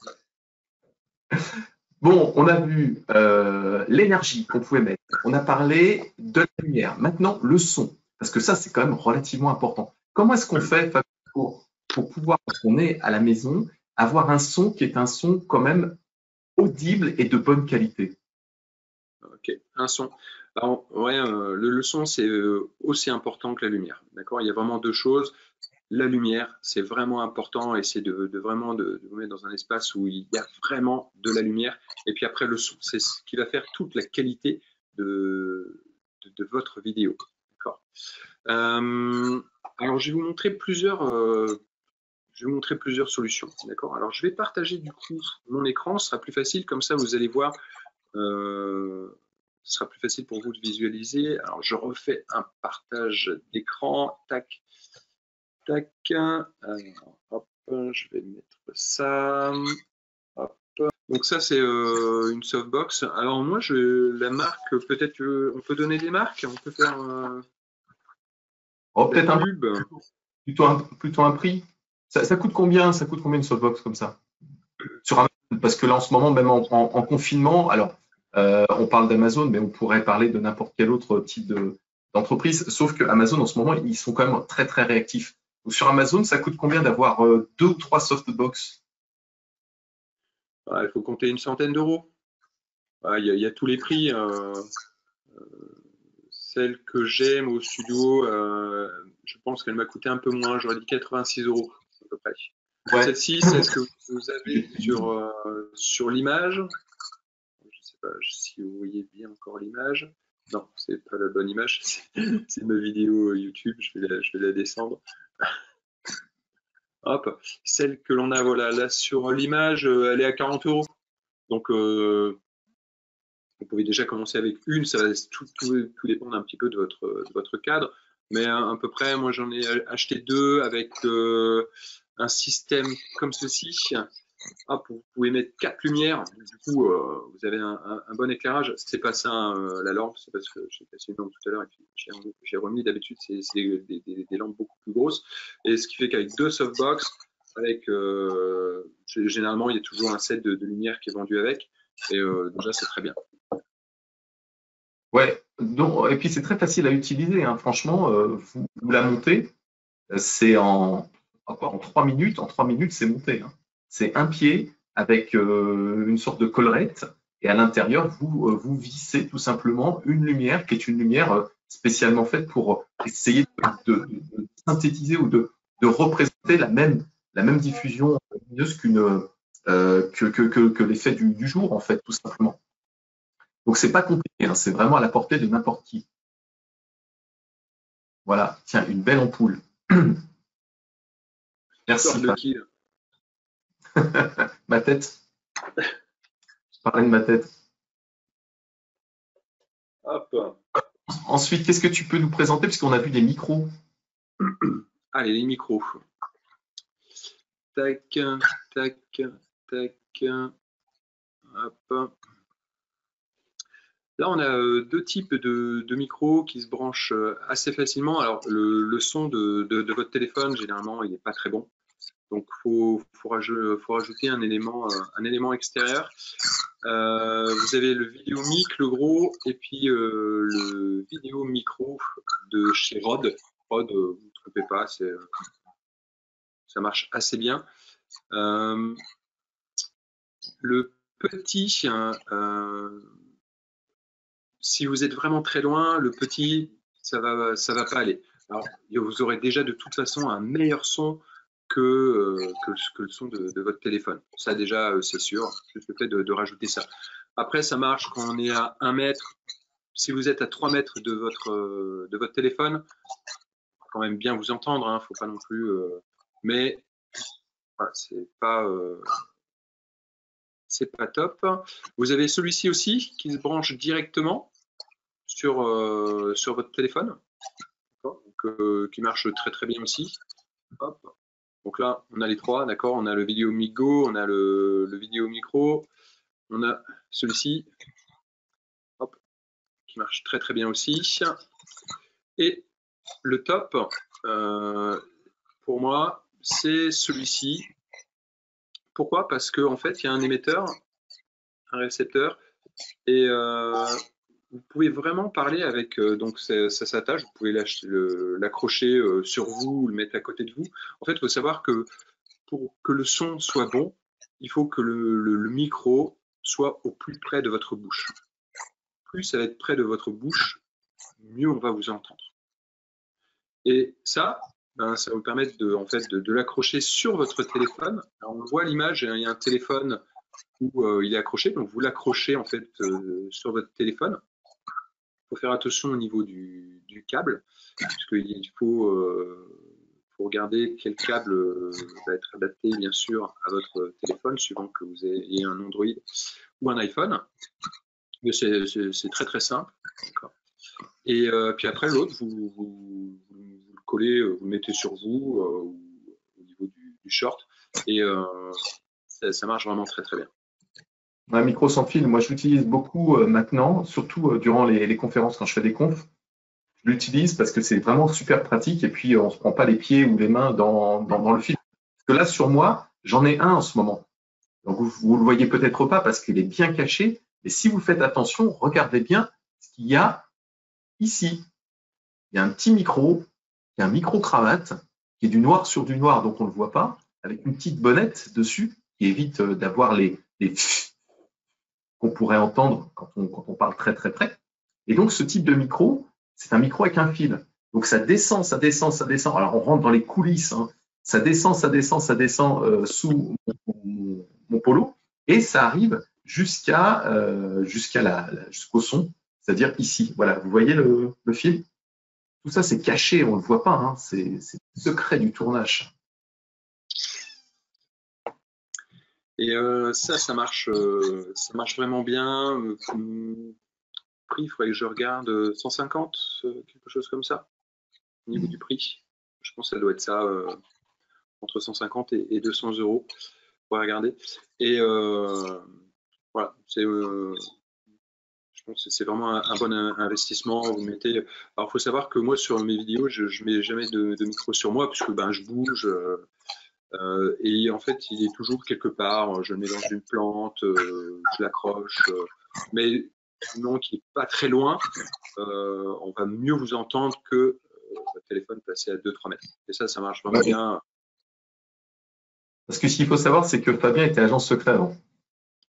Bon, on a vu euh, l'énergie qu'on pouvait mettre. On a parlé de la lumière. Maintenant, le son. Parce que ça, c'est quand même relativement important. Comment est-ce qu'on fait pour, pour pouvoir, quand on est à la maison, avoir un son qui est un son quand même audible et de bonne qualité? Ok, un son. Alors, ouais, euh, le, le son, c'est euh, aussi important que la lumière. D'accord? Il y a vraiment deux choses. La lumière, c'est vraiment important. Essayez de, de vraiment de, de vous mettre dans un espace où il y a vraiment de la lumière. Et puis après, le son, c'est ce qui va faire toute la qualité de, de, de votre vidéo. D'accord? Euh, alors, je vais vous montrer plusieurs, euh, je vais vous montrer plusieurs solutions. D'accord? Alors, je vais partager du coup mon écran. Ce sera plus facile. Comme ça, vous allez voir. Euh, ce sera plus facile pour vous de visualiser. Alors, je refais un partage d'écran. Tac. Tac. Alors, hop, je vais mettre ça. Hop. Donc ça, c'est euh, une softbox. Alors moi, je, la marque, peut-être qu'on peut donner des marques. On peut faire euh, oh, peut-être un pub. Plutôt un, plutôt un prix. Ça, ça coûte combien? Ça coûte combien une softbox comme ça? Sur Amazon, parce que là, en ce moment, même en, en, en confinement, alors euh, on parle d'Amazon, mais on pourrait parler de n'importe quel autre type d'entreprise. Sauf que Amazon, en ce moment, ils sont quand même très très réactifs. Sur Amazon, ça coûte combien d'avoir euh, deux ou trois softbox? Ah, il faut compter une centaine d'euros. Ah, il, y a, il y a tous les prix. Euh, euh, celle que j'aime au studio, euh, je pense qu'elle m'a coûté un peu moins. J'aurais dit quatre-vingt-six euros à peu près. Ouais. Celle-ci, c'est ce que vous avez sur, euh, sur l'image. Je ne sais pas si vous voyez bien encore l'image. Non, c'est pas la bonne image. C'est ma vidéo YouTube. Je vais la, je vais la descendre. Hop, celle que l'on a, voilà, là sur l'image, elle est à quarante euros. Donc, euh, vous pouvez déjà commencer avec une. Ça va tout, tout, tout dépendre un petit peu de votre, de votre cadre. Mais à, à peu près, moi, j'en ai acheté deux avec euh, un système comme ceci. Hop, vous pouvez mettre quatre lumières. Du coup, euh, vous avez un, un, un bon éclairage. C'est pas ça euh, la lampe, c'est parce que j'ai passé une lampe tout à l'heure et puis j'ai remis. D'habitude, c'est des, des, des, des lampes beaucoup plus grosses. Et ce qui fait qu'avec deux softbox, avec euh, généralement, il y a toujours un set de, de lumière qui est vendu avec. Et euh, déjà, c'est très bien. Ouais, donc, et puis c'est très facile à utiliser. Hein. Franchement, euh, vous, vous la montez, c'est en, en, en trois minutes. En trois minutes, c'est monté. Hein. C'est un pied avec euh, une sorte de collerette et à l'intérieur, vous, euh, vous vissez tout simplement une lumière qui est une lumière euh, spécialement faite pour essayer de, de, de synthétiser ou de, de représenter la même, la même diffusion lumineuse qu'une, euh, que, que, que, que l'effet du, du jour, en fait, tout simplement. Donc, c'est pas compliqué, hein, c'est vraiment à la portée de n'importe qui. Voilà, tiens, une belle ampoule. Merci. De qui, ma tête. Je parlais de ma tête. Hop. Ensuite, qu'est-ce que tu peux nous présenter, puisqu'on a vu des micros? Allez, les micros. Tac, tac, tac. Hop. Là, on a deux types de, de micros qui se branchent assez facilement. Alors, le, le son de, de, de votre téléphone, généralement, il n'est pas très bon. Donc, il faut, faut, rajouter, faut rajouter un élément, un élément extérieur. Euh, vous avez le vidéo mic, le gros, et puis euh, le vidéo micro de chez Rode. Rode, vous ne vous trompez pas, ça marche assez bien. Euh, le petit, euh, si vous êtes vraiment très loin, le petit, ça va, ça va pas aller. Alors, vous aurez déjà de toute façon un meilleur son que, euh, que, que le son de, de votre téléphone. Ça déjà, euh, c'est sûr, juste le fait de, de rajouter ça. Après, ça marche quand on est à un mètre. Si vous êtes à trois mètres de votre, euh, de votre téléphone, il faut quand même bien vous entendre, hein, faut pas non plus. Euh, mais voilà, c'est pas, euh, c'est pas top. Vous avez celui-ci aussi qui se branche directement sur, euh, sur votre téléphone, donc, euh, qui marche très très bien aussi. Hop. Donc là, on a les trois, d'accord. On a le vidéo mic go, on a le, le vidéo micro, on a celui-ci, hop, qui marche très très bien aussi. Et le top, euh, pour moi, c'est celui-ci. Pourquoi? Parce qu'en en fait, il y a un émetteur, un récepteur, et euh, vous pouvez vraiment parler avec, euh, donc ça, ça s'attache, vous pouvez l'accrocher euh, sur vous ou le mettre à côté de vous. En fait, il faut savoir que pour que le son soit bon, il faut que le, le, le micro soit au plus près de votre bouche. Plus ça va être près de votre bouche, mieux on va vous entendre. Et ça, ben, ça va vous permettre de, en fait, de, de l'accrocher sur votre téléphone. Alors, on voit l'image, il y a un téléphone où euh, il est accroché, donc vous l'accrochez en fait euh, sur votre téléphone. Il faut faire attention au niveau du, du câble, parce qu'il faut, euh, faut regarder quel câble euh, va être adapté bien sûr à votre téléphone, suivant que vous ayez un Android ou un iPhone. Mais c'est très très simple. Et euh, puis après l'autre, vous, vous, vous, le collez, vous le mettez sur vous euh, au niveau du, du short, et euh, ça, ça marche vraiment très très bien. Un micro sans fil, moi je l'utilise beaucoup euh, maintenant, surtout euh, durant les, les conférences quand je fais des confs. Je l'utilise parce que c'est vraiment super pratique et puis euh, on ne se prend pas les pieds ou les mains dans, dans, dans le fil. Parce que là sur moi, j'en ai un en ce moment. Donc vous ne le voyez peut-être pas parce qu'il est bien caché, mais si vous faites attention, regardez bien ce qu'il y a ici. Il y a un petit micro, il y a un micro-cravate qui est du noir sur du noir, donc on ne le voit pas, avec une petite bonnette dessus qui évite euh, d'avoir les, les qu'on pourrait entendre quand on, quand on parle très très près. Et donc ce type de micro, c'est un micro avec un fil. Donc ça descend, ça descend, ça descend. Alors on rentre dans les coulisses, hein. Ça descend, ça descend, ça descend euh, sous mon, mon, mon polo et ça arrive jusqu'à euh, jusqu'à la, la jusqu'au son, c'est-à-dire ici. Voilà, vous voyez le, le fil? Tout ça c'est caché, on ne le voit pas, hein. C'est le secret du tournage. Et euh, ça, ça marche, euh, ça marche vraiment bien. Le prix, il faudrait que je regarde cent cinquante, quelque chose comme ça, au niveau mmh. du prix. Je pense que ça doit être ça, euh, entre cent cinquante et, et deux cents euros. On va regarder. Et euh, voilà, c'est, euh, je pense que c'est vraiment un, un bon investissement. Vous mettez. Alors, il faut savoir que moi, sur mes vidéos, je ne mets jamais de, de micro sur moi, puisque ben, je bouge. Euh, Euh, et en fait, il est toujours quelque part. Je le mets dans une plante, euh, je l'accroche, euh, mais non, qui n'est pas très loin. Euh, on va mieux vous entendre que euh, votre téléphone placé à deux trois mètres. Et ça, ça marche vraiment ouais. bien. Parce que ce qu'il faut savoir, c'est que Fabien était agent secret avant.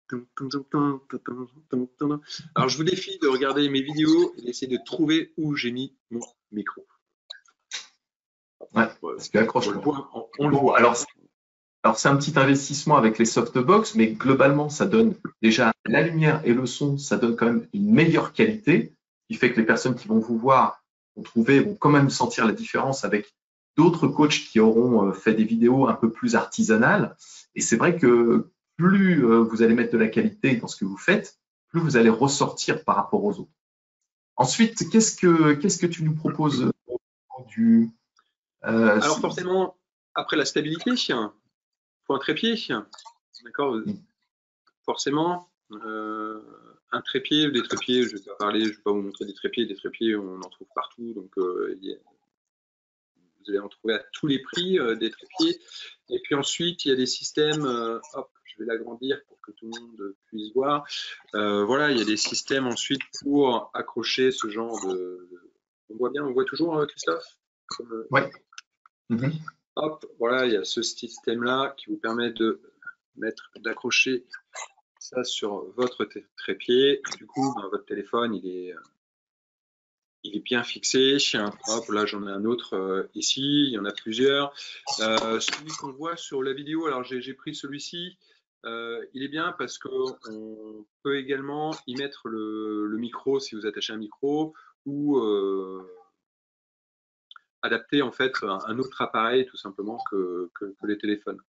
Alors, je vous défie de regarder mes vidéos et d'essayer de trouver où j'ai mis mon micro. Ouais, parce que accroche. On le voit. On, on le voit. Alors, alors c'est un petit investissement avec les softbox, mais globalement, ça donne déjà la lumière et le son, ça donne quand même une meilleure qualité, qui fait que les personnes qui vont vous voir vont trouver, vont quand même sentir la différence avec d'autres coachs qui auront fait des vidéos un peu plus artisanales. Et c'est vrai que plus vous allez mettre de la qualité dans ce que vous faites, plus vous allez ressortir par rapport aux autres. Ensuite, qu'est-ce que qu'est-ce que tu nous proposes du euh, Alors forcément, après la stabilité, il faut un trépied, d'accord. Mm. Forcément, euh, un trépied, des trépieds, je ne vais pas parler, je vais pas vous montrer des trépieds, des trépieds, on en trouve partout, donc euh, il y a, vous allez en trouver à tous les prix, euh, des trépieds. Et puis ensuite, il y a des systèmes, euh, hop, je vais l'agrandir pour que tout le monde puisse voir. Euh, voilà, il y a des systèmes ensuite pour accrocher ce genre de... On voit bien, on voit toujours, Christophe? Oui. Mm-hmm. Hop, voilà, il y a ce système-là qui vous permet de mettre, d'accrocher ça sur votre trépied. Du coup, ben, votre téléphone, il est... Il est bien fixé. Hop, là, j'en ai un autre euh, ici. Il y en a plusieurs. Euh, celui qu'on voit sur la vidéo, alors j'ai pris celui-ci. Euh, il est bien parce qu'on peut également y mettre le, le micro si vous attachez un micro ou euh, adapter en fait un, un autre appareil tout simplement que, que, que les téléphones.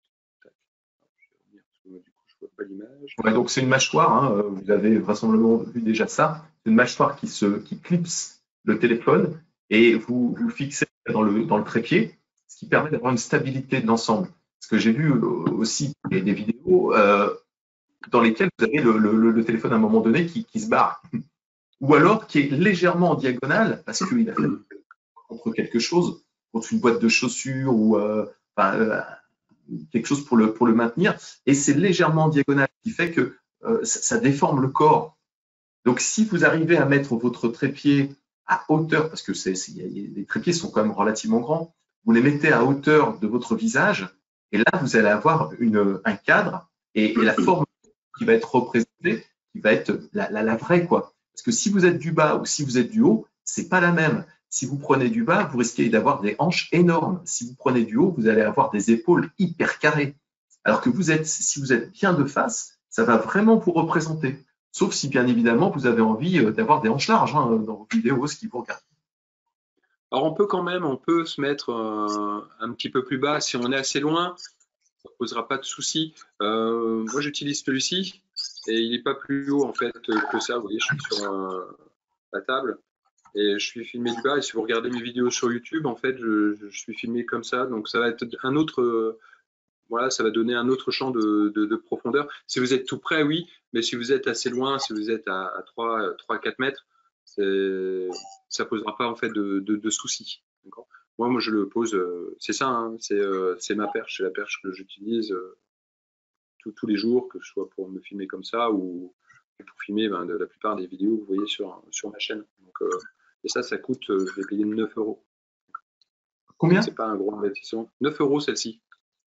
Du coup, je vois pas l'image. Ouais, donc c'est une mâchoire. Hein, vous avez vraisemblablement vu déjà ça. C'est une mâchoire qui se qui clipse le téléphone et vous vous fixez dans le dans le trépied, ce qui permet d'avoir une stabilité de l'ensemble. Parce que j'ai vu aussi des, des vidéos euh, dans lesquelles vous avez le, le, le téléphone à un moment donné qui, qui se barre, ou alors qui est légèrement en diagonale parce qu'il a fait contre quelque chose, contre une boîte de chaussures ou euh, enfin, euh, quelque chose pour le pour le maintenir, et c'est légèrement en diagonale, ce qui fait que euh, ça, ça déforme le corps. Donc, si vous arrivez à mettre votre trépied à hauteur, parce que c'est, c'est, les trépieds sont quand même relativement grands, vous les mettez à hauteur de votre visage, et là, vous allez avoir une, un cadre et, et la forme qui va être représentée, qui va être la, la, la vraie, quoi. Parce que si vous êtes du bas ou si vous êtes du haut, c'est pas la même. Si vous prenez du bas, vous risquez d'avoir des hanches énormes. Si vous prenez du haut, vous allez avoir des épaules hyper carrées. Alors que vous êtes, si vous êtes bien de face, ça va vraiment vous représenter. Sauf si, bien évidemment, vous avez envie d'avoir des hanches larges hein, dans vos vidéos, ce qui vous regarde. Alors, on peut quand même, on peut se mettre euh, un petit peu plus bas. Si on est assez loin, ça ne posera pas de souci. Euh, moi, j'utilise celui-ci et il n'est pas plus haut en fait que ça. Vous voyez, je suis sur euh, la table et je suis filmé du bas. Et si vous regardez mes vidéos sur YouTube, en fait, je, je suis filmé comme ça. Donc, ça va être un autre... Euh, Voilà, ça va donner un autre champ de, de, de profondeur. Si vous êtes tout près, oui, mais si vous êtes assez loin, si vous êtes à, à trois à quatre mètres, ça ne posera pas en fait de, de, de soucis. Moi, moi, je le pose, euh, c'est ça, hein, c'est euh, ma perche, c'est la perche que j'utilise euh, tous les jours, que ce soit pour me filmer comme ça ou pour filmer ben, de la plupart des vidéos que vous voyez sur, sur ma chaîne. Donc, euh, et ça, ça coûte, euh, je vais payer neuf euros. Combien? C'est pas un gros investissement. neuf euros celle-ci.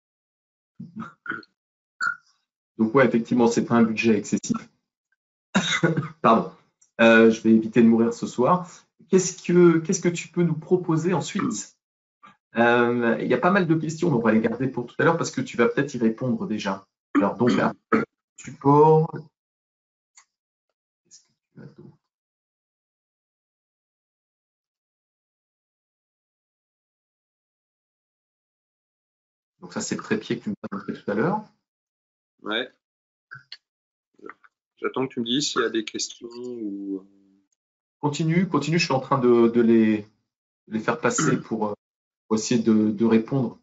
Donc ouais, effectivement, c'est pas un budget excessif. Pardon. Euh, je vais éviter de mourir ce soir. Qu'est-ce que qu'est-ce que tu peux nous proposer ensuite? euh, Il y a pas mal de questions, mais on va les garder pour tout à l'heure parce que tu vas peut-être y répondre déjà. Alors donc, là, support. Qu'est-ce que tu as d'autre? Donc ça, c'est le trépied que tu nous as montré tout à l'heure. Ouais. J'attends que tu me dises s'il y a des questions ou. Continue, continue. Je suis en train de, de les, de les faire passer pour, pour essayer de, de répondre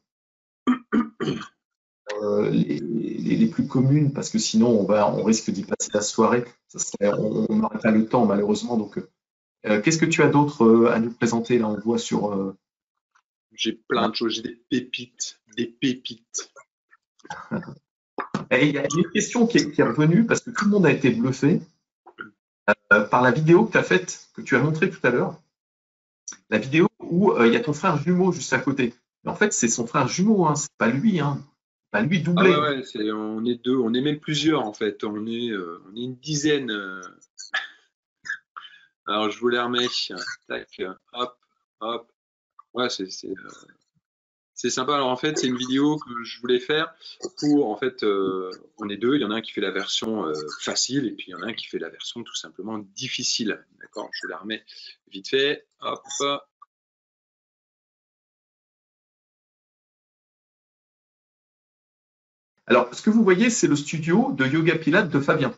euh, les, les, les plus communes, parce que sinon on va, on risque d'y passer la soirée. Ça serait, on n'aurait pas le temps malheureusement. Donc, euh, qu'est-ce que tu as d'autre à nous présenter là? On voit sur. Euh... J'ai plein de choses. J'ai des pépites, des pépites. Et il y a une question qui est, qui est revenue parce que tout le monde a été bluffé euh, par la vidéo que tu as faite, que tu as montrée tout à l'heure. La vidéo où euh, il y a ton frère jumeau juste à côté. Mais en fait, c'est son frère jumeau, hein, c'est pas lui. Hein. Enfin, lui Ah doublé. ouais, ouais, c'est, on est deux, on est même plusieurs en fait. On est, euh, on est une dizaine. euh. Alors je vous les remets. Tac, hop, hop. Ouais, c'est, c'est, euh, c'est sympa. Alors en fait, c'est une vidéo que je voulais faire pour, en fait, euh, on est deux. Il y en a un qui fait la version euh, facile et puis il y en a un qui fait la version tout simplement difficile. D'accord, je vous la remets vite fait. Hop. Alors, ce que vous voyez, c'est le studio de Yoga Pilates de Fabien.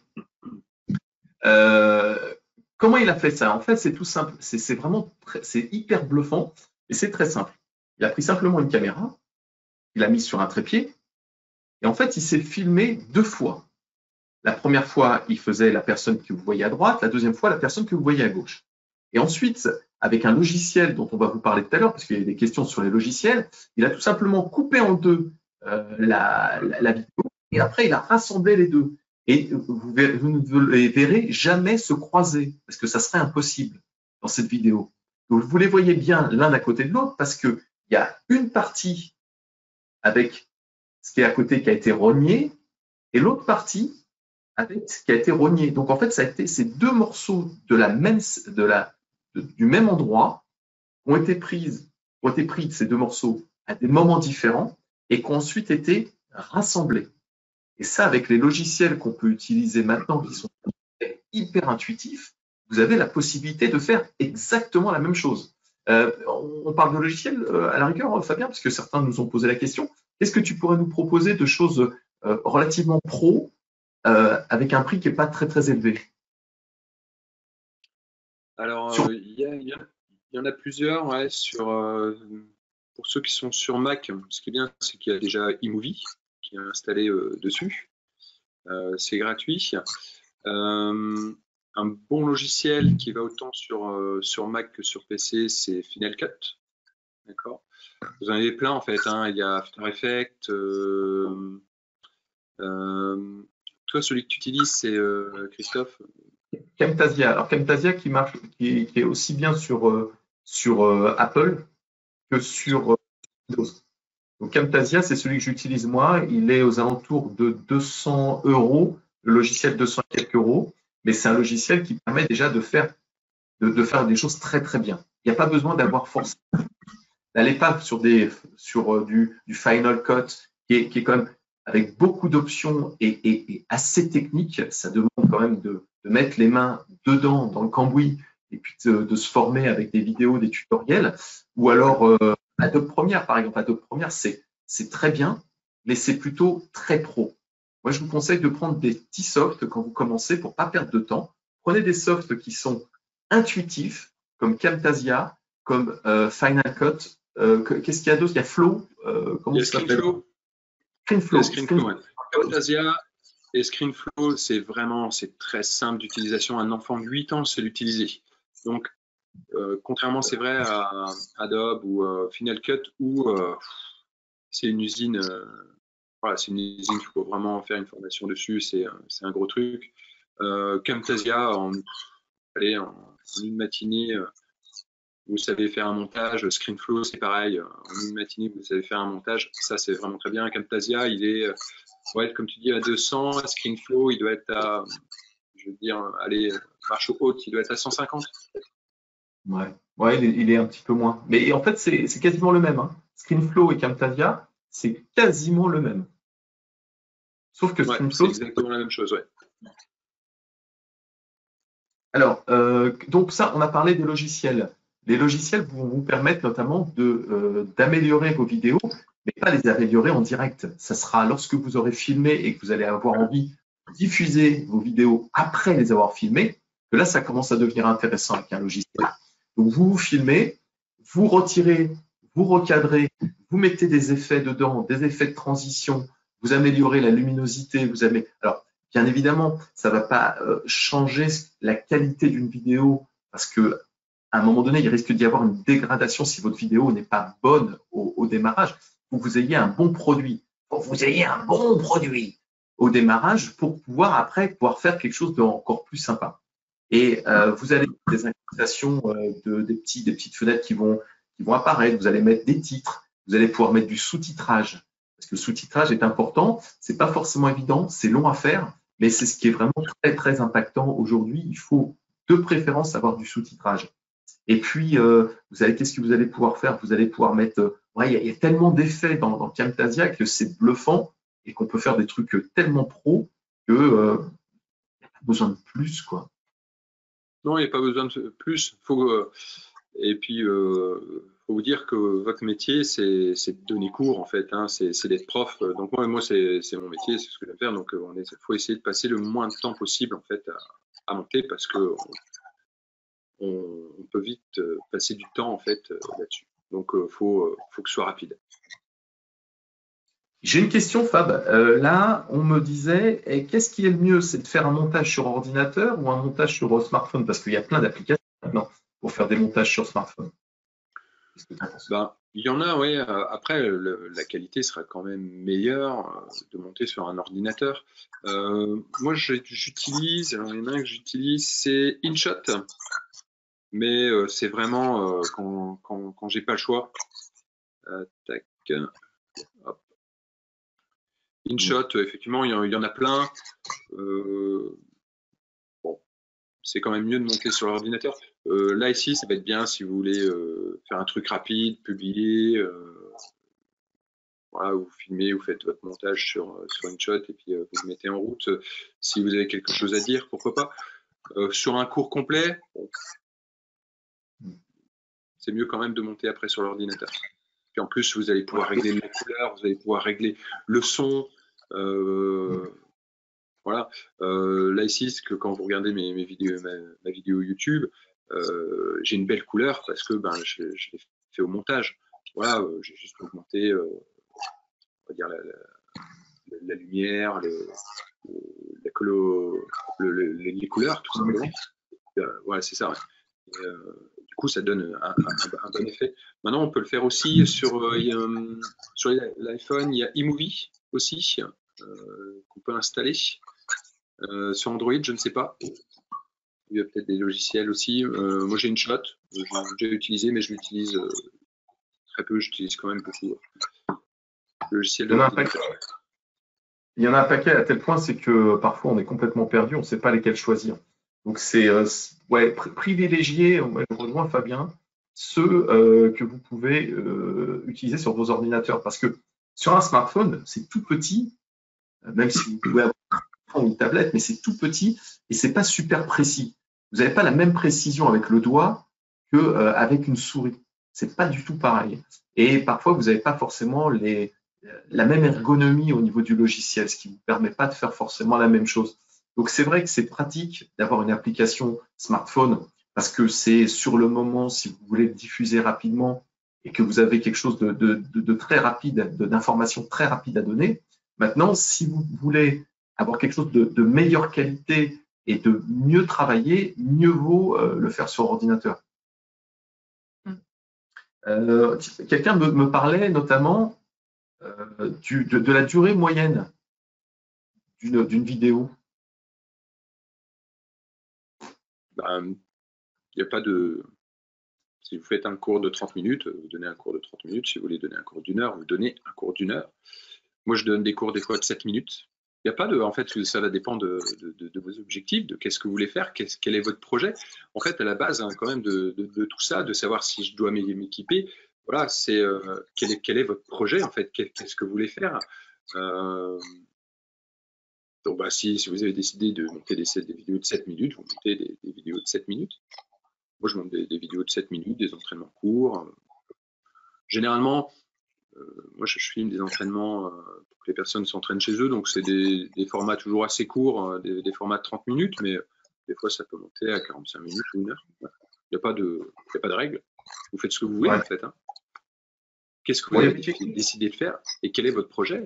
Euh, comment il a fait ça? En fait, c'est tout simple. C'est c'est vraiment, très- c'est hyper bluffant et c'est très simple. Il a pris simplement une caméra, il l'a mise sur un trépied et en fait, il s'est filmé deux fois. La première fois, il faisait la personne que vous voyez à droite, la deuxième fois, la personne que vous voyez à gauche. Et ensuite, avec un logiciel dont on va vous parler tout à l'heure, parce qu'il y a des questions sur les logiciels, il a tout simplement coupé en deux euh, la, la, la vidéo et après, il a rassemblé les deux. Et vous, verrez, vous ne les verrez jamais se croiser, parce que ça serait impossible dans cette vidéo. Donc, vous les voyez bien l'un à côté de l'autre, parce qu'il y a une partie avec ce qui est à côté qui a été rogné, et l'autre partie avec ce qui a été rogné. Donc, en fait, ça a été ces deux morceaux de la même, de la, de, du même endroit ont été prises, ont été pris ces deux morceaux à des moments différents et qui ont ensuite été rassemblés. Et ça, avec les logiciels qu'on peut utiliser maintenant, qui sont hyper intuitifs, vous avez la possibilité de faire exactement la même chose. Euh, on parle de logiciels euh, à la rigueur, Fabien, parce que certains nous ont posé la question. Qu'est-ce que tu pourrais nous proposer de choses euh, relativement pro euh, avec un prix qui n'est pas très très élevé? Alors, Sur... euh, il y, a, il y, a, il y en a plusieurs, ouais, sur, euh, pour ceux qui sont sur Mac. Ce qui est bien, c'est qu'il y a déjà iMovie qui est installé euh, dessus. Euh, c'est gratuit. Euh, un bon logiciel qui va autant sur, euh, sur Mac que sur P C, c'est Final Cut. D'accord. Vous en avez plein en fait. Hein. Il y a After Effects. Euh, euh, toi, celui que tu utilises, c'est euh, Christophe? Camtasia. Alors Camtasia qui marche, qui est, qui est aussi bien sur, euh, sur euh, Apple que sur euh, Windows. Donc Camtasia, c'est celui que j'utilise moi. Il est aux alentours de deux cents euros, le logiciel deux cents et quelques euros, mais c'est un logiciel qui permet déjà de faire, de, de faire des choses très très bien. Il n'y a pas besoin d'avoir forcément d'aller pas sur des sur euh, du, du Final Cut qui est, qui est quand même avec beaucoup d'options et, et, et assez technique. Ça demande quand même de, de mettre les mains dedans dans le cambouis et puis de, de se former avec des vidéos, des tutoriels. Ou alors euh, Adobe Premiere, par exemple. Adobe Premiere, c'est c'est très bien, mais c'est plutôt très pro. Moi, je vous conseille de prendre des petits softs quand vous commencez pour pas perdre de temps. Prenez des softs qui sont intuitifs, comme Camtasia, comme euh, Final Cut. Euh, Qu'est-ce qu'il y a d'autre? Il y a Flow. Euh, comment Il y a ça s'appelle? ScreenFlow. ScreenFlow. ScreenFlow, ouais. Camtasia et ScreenFlow, c'est vraiment, c'est très simple d'utilisation. Un enfant de huit ans sait l'utiliser. Donc, euh, contrairement, c'est vrai, à Adobe ou euh, Final Cut, où euh, c'est une usine, euh, voilà, c'est une usine qu'il faut vraiment faire une formation dessus, c'est un gros truc. Euh, Camtasia, en, allez, en, en une matinée, euh, vous savez faire un montage. ScreenFlow, c'est pareil, en une matinée, vous savez faire un montage. Ça, c'est vraiment très bien. Camtasia, il est, euh, ouais, comme tu dis, à deux cents. ScreenFlow, il doit être à, je veux dire, allez, marche haute, il doit être à cent cinquante. Ouais, ouais, il est, il est un petit peu moins. Mais en fait, c'est quasiment le même. Hein. ScreenFlow et Camtasia, c'est quasiment le même. Sauf que Ouais, ScreenFlow, c'est exactement la même chose, ouais. Alors, euh, donc ça, on a parlé des logiciels. Les logiciels vont vous permettre notamment d'améliorer euh, vos vidéos, mais pas les améliorer en direct. Ça sera lorsque vous aurez filmé et que vous allez avoir envie de diffuser vos vidéos après les avoir filmées, que là, ça commence à devenir intéressant avec un logiciel. Donc, vous vous filmez, vous retirez, vous recadrez, vous mettez des effets dedans, des effets de transition, vous améliorez la luminosité, vous améliorez… Alors, bien évidemment, ça ne va pas euh, changer la qualité d'une vidéo parce que à un moment donné, il risque d'y avoir une dégradation si votre vidéo n'est pas bonne au, au démarrage. Faut que vous ayez un bon produit. Faut que vous ayez un bon produit au démarrage pour pouvoir après pouvoir faire quelque chose d'encore plus sympa. Et euh, vous allez des incrustations euh, de des petits des petites fenêtres qui vont qui vont apparaître. Vous allez mettre des titres. Vous allez pouvoir mettre du sous-titrage. Parce que le sous-titrage est important, c'est pas forcément évident, c'est long à faire, mais c'est ce qui est vraiment très, très impactant aujourd'hui. Il faut de préférence avoir du sous-titrage. Et puis, euh, vous allez, qu'est-ce que vous allez pouvoir faire? Vous allez pouvoir mettre, euh, ouais, il y, a, il y a tellement d'effets dans, dans Camtasia que c'est bluffant et qu'on peut faire des trucs tellement pro que euh, il n'y a pas besoin de plus, quoi. Non, il n'y a pas besoin de plus. Faut, euh, et puis, euh, faut vous dire que votre métier, c'est de donner cours, en fait. Hein, c'est d'être prof. Donc, moi, moi c'est mon métier, c'est ce que j'aime faire. Donc, il faut essayer de passer le moins de temps possible, en fait, à, à monter parce que on, on peut vite passer du temps, en fait, là-dessus. Donc, il faut, faut que ce soit rapide. J'ai une question, Fab. Euh, là, on me disait, qu'est-ce qui est le mieux? C'est de faire un montage sur ordinateur ou un montage sur smartphone? Parce qu'il y a plein d'applications maintenant pour faire des montages sur smartphone. Ben, il y en a, oui. Après, le, la qualité sera quand même meilleure de monter sur un ordinateur. Euh, moi, j'utilise, alors il y en a un que j'utilise, c'est InShot. Mais euh, c'est vraiment euh, quand, quand, quand j'ai pas le choix. Euh, tac. Hop. InShot, effectivement, il y, en, il y en a plein. Euh, bon, c'est quand même mieux de monter sur l'ordinateur. Euh, là, ici, ça va être bien si vous voulez euh, faire un truc rapide, publier. Euh, voilà, vous filmez, vous faites votre montage sur, sur InShot et puis euh, vous le mettez en route. Si vous avez quelque chose à dire, pourquoi pas. Euh, sur un cours complet, bon, c'est mieux quand même de monter après sur l'ordinateur. Puis en plus, vous allez pouvoir régler les couleurs, vous allez pouvoir régler le son. Euh, voilà. Euh, là ici, c'est que quand vous regardez mes, mes vidéos, ma, ma vidéo YouTube, euh, j'ai une belle couleur parce que ben, je, je l'ai fait au montage. Voilà, euh, j'ai juste augmenté, euh, on va dire la, la, la lumière, le, la colo, le, le, les couleurs, tout simplement. Euh, voilà, c'est ça. Ouais. Et, euh, du coup, ça donne un, un, un bon effet. Maintenant, on peut le faire aussi sur, euh, sur l'iPhone. Il y a iMovie aussi euh, qu'on peut installer. Euh, sur Android, je ne sais pas. Il y a peut-être des logiciels aussi. Euh, moi, j'ai InShot. J'ai déjà utilisé, mais je l'utilise euh, très peu. J'utilise quand même beaucoup le logiciel de Il y en a un paquet à tel point, c'est que parfois on est complètement perdu, on ne sait pas lesquels choisir. Donc c'est euh, ouais, privilégier, moi, je rejoins Fabien, ceux euh, que vous pouvez euh, utiliser sur vos ordinateurs. Parce que sur un smartphone, c'est tout petit, même si vous pouvez avoir une tablette, mais c'est tout petit et c'est pas super précis. Vous n'avez pas la même précision avec le doigt qu'avec euh, une souris. C'est pas du tout pareil. Et parfois, vous n'avez pas forcément les, la même ergonomie au niveau du logiciel, ce qui ne vous permet pas de faire forcément la même chose. Donc, c'est vrai que c'est pratique d'avoir une application smartphone parce que c'est sur le moment, si vous voulez le diffuser rapidement et que vous avez quelque chose de, de, de, de très rapide, d'informations très rapides à donner. Maintenant, si vous voulez avoir quelque chose de, de meilleure qualité et de mieux travailler, mieux vaut euh, le faire sur ordinateur. Euh, Quelqu'un me, me parlait notamment euh, du, de, de la durée moyenne d'une vidéo. Ben, il n'y a pas de… Si vous faites un cours de trente minutes, vous donnez un cours de trente minutes. Si vous voulez donner un cours d'une heure, vous donnez un cours d'une heure. Moi, je donne des cours des fois de sept minutes. Il n'y a pas de… En fait, ça va dépendre de, de, de, de vos objectifs, de qu'est-ce que vous voulez faire, qu'est-ce, quel est votre projet. En fait, à la base, hein, quand même, de, de, de tout ça, de savoir si je dois m'équiper, voilà, c'est euh, quel, est, quel est votre projet, en fait, qu'est-ce que vous voulez faire. Euh, donc, bah, si, si vous avez décidé de monter des, des vidéos de sept minutes, vous montez des, des vidéos de sept minutes. Moi, je monte des, des vidéos de sept minutes, des entraînements courts. Généralement, euh, moi, je, je filme des entraînements euh, pour que les personnes s'entraînent chez eux. Donc, c'est des, des formats toujours assez courts, euh, des, des formats de trente minutes, mais des fois, ça peut monter à quarante-cinq minutes ou une heure. Il n'y a pas de, il y a pas de règle. Vous faites ce que vous voulez, ouais. En fait. Hein. Qu'est-ce que vous avez ouais. décidé de faire et quel est votre projet?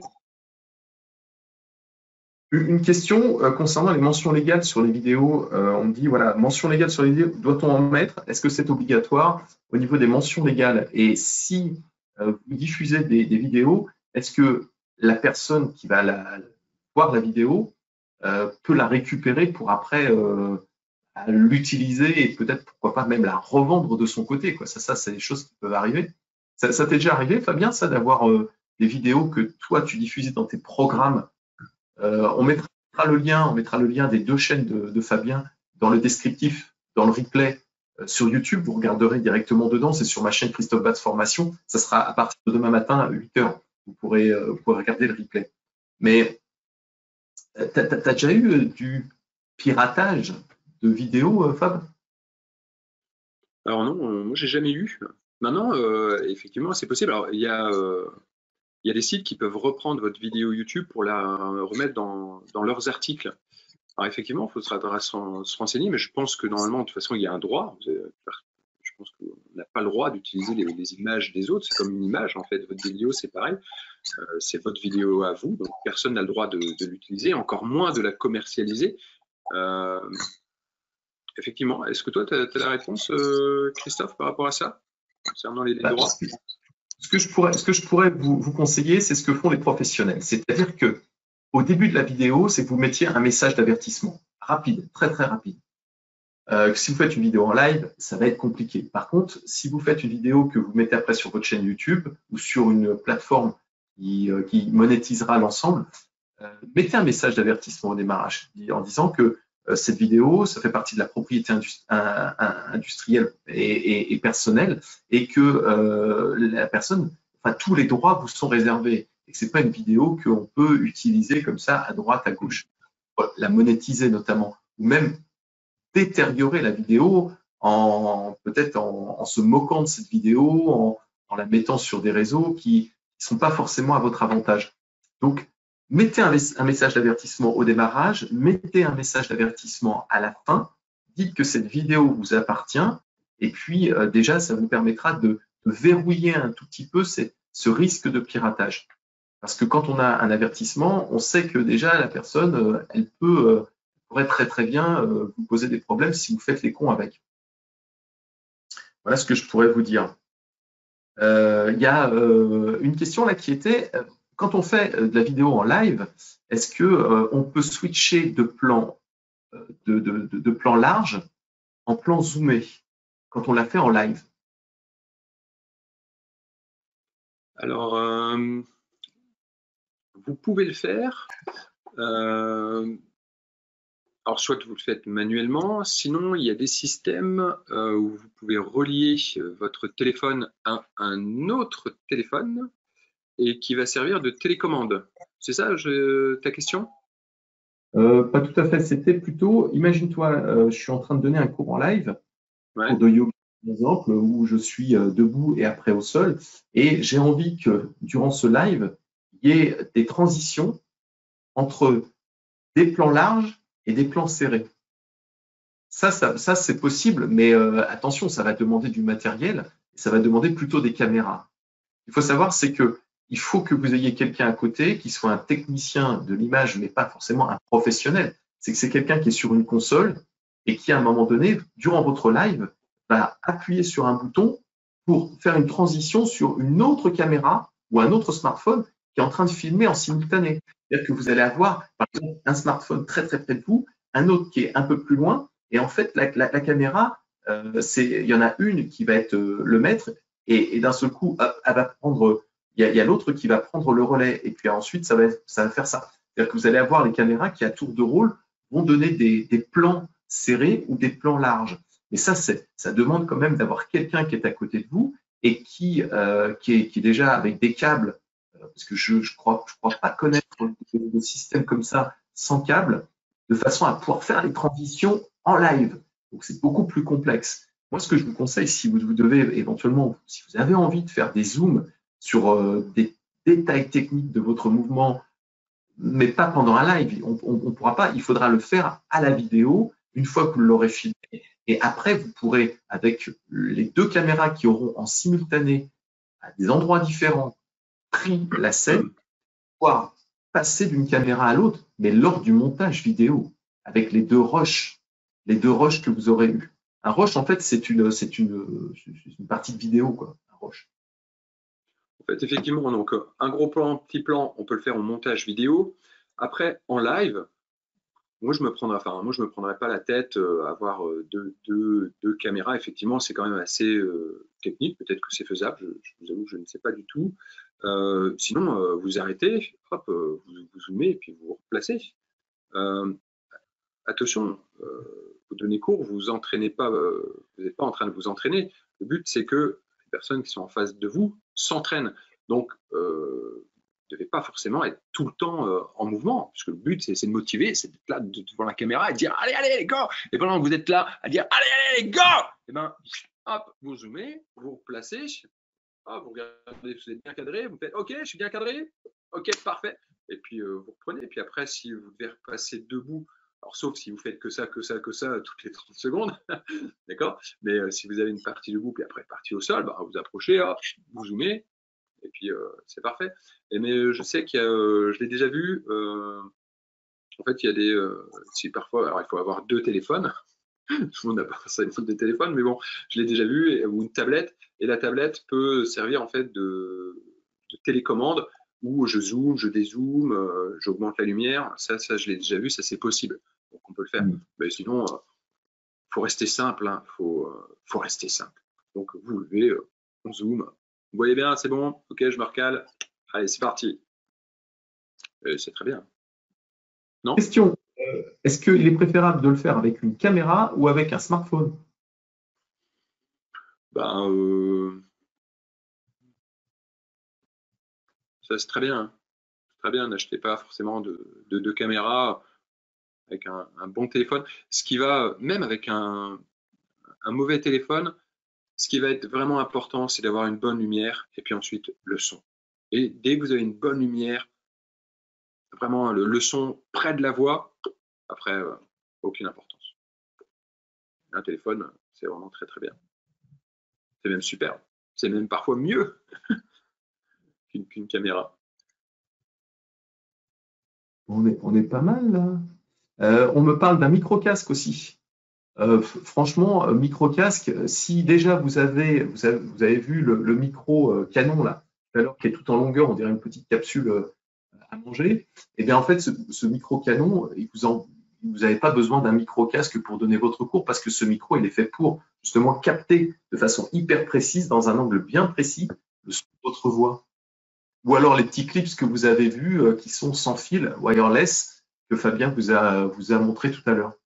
Une question euh, concernant les mentions légales sur les vidéos. Euh, on me dit, voilà, mention légale sur les vidéos, doit-on en mettre? Est-ce que c'est obligatoire au niveau des mentions légales? Et si euh, vous diffusez des, des vidéos, est-ce que la personne qui va la, voir la vidéo euh, peut la récupérer pour après euh, l'utiliser et peut-être, pourquoi pas, même la revendre de son côté, quoi. Ça, ça c'est des choses qui peuvent arriver. Ça, ça t'est déjà arrivé, Fabien, ça, d'avoir euh, des vidéos que toi, tu diffusais dans tes programmes. Euh, on mettra le lien, on mettra le lien des deux chaînes de, de Fabien dans le descriptif, dans le replay euh, sur YouTube. Vous regarderez directement dedans. C'est sur ma chaîne Christophe Batz Formation. Ça sera à partir de demain matin à huit heures. Vous pourrez, euh, vous pourrez regarder le replay. Mais tu as, as déjà eu euh, du piratage de vidéos, euh, Fab? Alors non, euh, moi j'ai jamais eu. Maintenant, euh, effectivement, c'est possible. Alors il y a, euh, il y a des sites qui peuvent reprendre votre vidéo YouTube pour la remettre dans, dans leurs articles. Alors effectivement, il faut se, se renseigner, mais je pense que normalement, de toute façon, il y a un droit. Je pense qu'on n'a pas le droit d'utiliser les, les images des autres. C'est comme une image, en fait. Votre vidéo, c'est pareil. Euh, c'est votre vidéo à vous, donc personne n'a le droit de, de l'utiliser, encore moins de la commercialiser. Euh, effectivement, est-ce que toi, tu as, as la réponse, euh, Christophe, par rapport à ça, concernant les, les droits? Ce que je pourrais, ce que je pourrais vous, vous conseiller, c'est ce que font les professionnels. C'est-à-dire que au début de la vidéo, c'est que vous mettiez un message d'avertissement rapide, très très rapide. Euh, si vous faites une vidéo en live, ça va être compliqué. Par contre, si vous faites une vidéo que vous mettez après sur votre chaîne YouTube ou sur une plateforme qui, euh, qui monétisera l'ensemble, euh, mettez un message d'avertissement au démarrage en disant que euh, cette vidéo, ça fait partie de la propriété industri un, un, industrielle et, et, et personnelle et que euh, la personne, enfin tous les droits vous sont réservés et que c'est pas une vidéo qu'on peut utiliser comme ça à droite, à gauche, la monétiser notamment ou même détériorer la vidéo en peut-être en, en se moquant de cette vidéo, en, en la mettant sur des réseaux qui ne sont pas forcément à votre avantage. Donc, mettez un, un message d'avertissement au démarrage, mettez un message d'avertissement à la fin, dites que cette vidéo vous appartient et puis euh, déjà, ça vous permettra de, de verrouiller un tout petit peu ces, ce risque de piratage. Parce que quand on a un avertissement, on sait que déjà la personne, euh, elle peut euh, pourrait très très bien euh, vous poser des problèmes si vous faites les cons avec. Voilà ce que je pourrais vous dire. Il euh, y a euh, une question là qui était, euh, quand on fait euh, de la vidéo en live, est-ce que euh, on peut switcher de plan, euh, de, de, de, de plan large en plan zoomé quand on l'a fait en live? Alors, euh, vous pouvez le faire. Euh, Alors, soit vous le faites manuellement, sinon il y a des systèmes euh, où vous pouvez relier votre téléphone à un autre téléphone et qui va servir de télécommande. C'est ça je, ta question? euh, Pas tout à fait. C'était plutôt, imagine-toi, euh, je suis en train de donner un cours en live, Ouais. cours de yoga par exemple, où je suis euh, debout et après au sol, et j'ai envie que durant ce live, il y ait des transitions entre des plans larges et des plans serrés. Ça, ça, ça c'est possible, mais euh, attention, ça va demander du matériel, ça va demander plutôt des caméras. Il faut savoir, c'est que il faut que vous ayez quelqu'un à côté qui soit un technicien de l'image, mais pas forcément un professionnel. C'est que c'est quelqu'un qui est sur une console et qui, à un moment donné, durant votre live, va appuyer sur un bouton pour faire une transition sur une autre caméra ou un autre smartphone qui est en train de filmer en simultané. C'est-à-dire que vous allez avoir, par exemple, un smartphone très très près de vous, un autre qui est un peu plus loin, et en fait, la, la, la caméra, euh, c'est, il y en a une qui va être euh, le maître, et, et d'un seul coup, hop, elle va prendre, il y a, y a l'autre qui va prendre le relais, et puis ensuite, ça va, ça va faire ça. C'est-à-dire que vous allez avoir les caméras qui, à tour de rôle, vont donner des, des plans serrés ou des plans larges. Mais ça, c'est, ça demande quand même d'avoir quelqu'un qui est à côté de vous et qui, euh, qui, est, qui est déjà avec des câbles, euh, parce que je je crois, je crois pas connaître de système comme ça sans câble, de façon à pouvoir faire les transitions en live. Donc, c'est beaucoup plus complexe. Moi, ce que je vous conseille, si vous, vous devez éventuellement, si vous avez envie de faire des zooms sur euh, des détails techniques de votre mouvement, mais pas pendant un live, on ne pourra pas, il faudra le faire à la vidéo, une fois que vous l'aurez filmé. Et après, vous pourrez, avec les deux caméras qui auront en simultané, à des endroits différents, pris la scène, pouvoir passer d'une caméra à l'autre, mais lors du montage vidéo, avec les deux rushs, les deux rushs que vous aurez eu. Un rush, en fait, c'est une, c'est une, une partie de vidéo, quoi, un rush. En fait, effectivement, donc un gros plan, un petit plan, on peut le faire en montage vidéo. Après, en live, moi, je me prendrais, enfin, moi, je me prendrais pas la tête euh, à avoir euh, deux, deux, deux caméras. Effectivement, c'est quand même assez euh, technique. Peut-être que c'est faisable. Je, je vous avoue que je ne sais pas du tout. Euh, sinon, euh, vous arrêtez, hop, euh, vous, vous zoomez et puis vous vous replacez. Euh, attention, euh, vous donnez cours, vous entraînez pas, euh, vous n'êtes pas en train de vous entraîner. Le but, c'est que les personnes qui sont en face de vous s'entraînent. Donc, euh, vous ne devez pas forcément être tout le temps euh, en mouvement, puisque le but, c'est de motiver, c'est d'être là devant la caméra et de dire allez, allez, les gars. Et pendant que vous êtes là à dire allez, allez, les gars, et ben, hop, vous zoomez, vous vous replacez, hop, vous regardez, vous êtes bien cadré, vous faites ok, je suis bien cadré, ok, parfait. Et puis euh, vous reprenez. Et puis après, si vous devez repasser debout, alors sauf si vous faites que ça, que ça, que ça toutes les trente secondes, d'accord. Mais euh, si vous avez une partie debout, puis après partie au sol, bah, vous approchez, hop, vous zoomez. Et puis, euh, c'est parfait. Et mais euh, je sais qu'il y a, euh, je l'ai déjà vu, euh, en fait, il y a des, euh, si parfois, alors il faut avoir deux téléphones, tout le monde n'a pas forcément deux téléphones, mais bon, je l'ai déjà vu, ou une tablette, et la tablette peut servir en fait de, de télécommande, où je zoome, je dézoome, euh, j'augmente la lumière, ça, ça je l'ai déjà vu, ça c'est possible, donc on peut le faire. Mmh. Mais sinon, il euh, faut rester simple, hein, faut, euh, faut rester simple. Donc vous levez, euh, on zoome. Vous voyez bien, c'est bon, ok, je me recale. Allez, c'est parti. C'est très bien. Non ? Question, euh, est-ce qu'il est préférable de le faire avec une caméra ou avec un smartphone ? Ben, euh... ça c'est très bien. Très bien, n'achetez pas forcément de, de, de caméra avec un, un bon téléphone. Ce qui va, même avec un, un mauvais téléphone, ce qui va être vraiment important, c'est d'avoir une bonne lumière et puis ensuite le son. Et dès que vous avez une bonne lumière, vraiment le, le son près de la voix, après, euh, aucune importance. Un téléphone, c'est vraiment très très bien. C'est même super. C'est même parfois mieux qu'une qu'une caméra. On est, on est pas mal là. Euh, on me parle d'un micro-casque aussi. Euh, franchement, euh, micro-casque, si déjà vous avez, vous avez, vous avez vu le, le micro euh, canon là, alors qui est tout en longueur, on dirait une petite capsule euh, à manger, et bien en fait ce, ce micro canon, il vous en, vous n'avez pas besoin d'un micro-casque pour donner votre cours parce que ce micro il est fait pour justement capter de façon hyper précise, dans un angle bien précis, le son de votre voix. Ou alors les petits clips que vous avez vus euh, qui sont sans fil, wireless, que Fabien vous a, vous a montré tout à l'heure.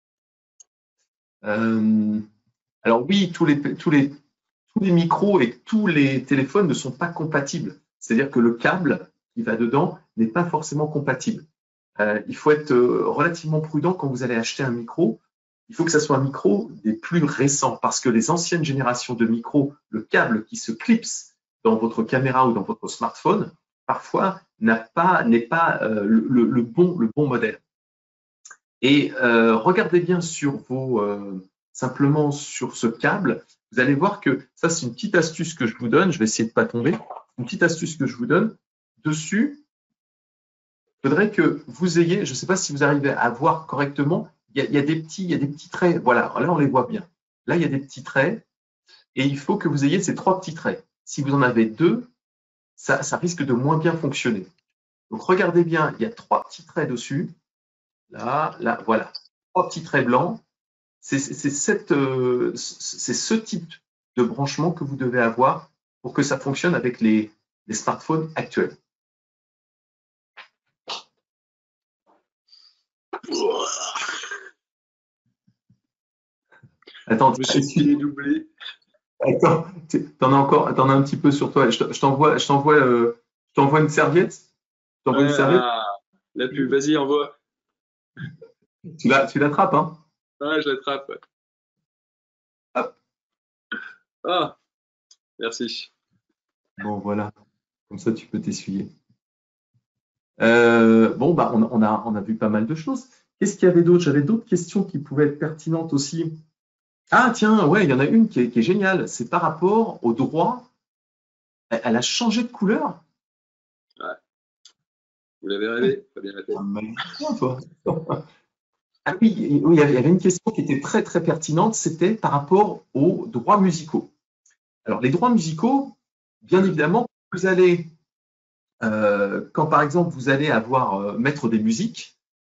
Euh, alors oui, tous les, tous, les, tous les micros et tous les téléphones ne sont pas compatibles. C'est-à-dire que le câble qui va dedans n'est pas forcément compatible. Euh, il faut être euh, relativement prudent quand vous allez acheter un micro. Il faut que ça soit un micro des plus récents parce que les anciennes générations de micros, le câble qui se clipse dans votre caméra ou dans votre smartphone, parfois n'a pas, n'est pas euh, le, le, bon, le bon modèle. Et euh, regardez bien sur vos, euh, simplement sur ce câble, vous allez voir que ça c'est une petite astuce que je vous donne, je vais essayer de ne pas tomber, une petite astuce que je vous donne. Dessus, il faudrait que vous ayez, je ne sais pas si vous arrivez à voir correctement, il y a, il y a des petits, il y a des petits traits, voilà, là on les voit bien. Là il y a des petits traits et il faut que vous ayez ces trois petits traits. Si vous en avez deux, ça, ça risque de moins bien fonctionner. Donc regardez bien, il y a trois petits traits dessus. Là, là, voilà, trois petits traits blancs. C'est euh, ce type de branchement que vous devez avoir pour que ça fonctionne avec les, les smartphones actuels. Attends, je me suis dédoublé. Attends, t'en as encore, t'en as un petit peu sur toi. Je t'envoie, je t'envoie, euh, je t'envoie une serviette. Je t'envoie ouais, une serviette. La pub, vas-y, envoie. Tu la, tu l'attrapes, hein? Ouais, je l'attrape. Ouais. Hop. Ah, merci. Bon, voilà. Comme ça, tu peux t'essuyer. Euh, bon, bah, on, on, a, on a vu pas mal de choses. Qu'est-ce qu'il y avait d'autre? J'avais d'autres questions qui pouvaient être pertinentes aussi. Ah, tiens, ouais, il y en a une qui est, qui est géniale. C'est par rapport au droit. Elle, elle a changé de couleur. Ouais. Vous l'avez rêvé? Pas bien la tête. Toi. Ah oui, oui, il y avait une question qui était très très pertinente, c'était par rapport aux droits musicaux. Alors les droits musicaux, bien évidemment, vous allez, euh, quand par exemple vous allez avoir euh, mettre des musiques,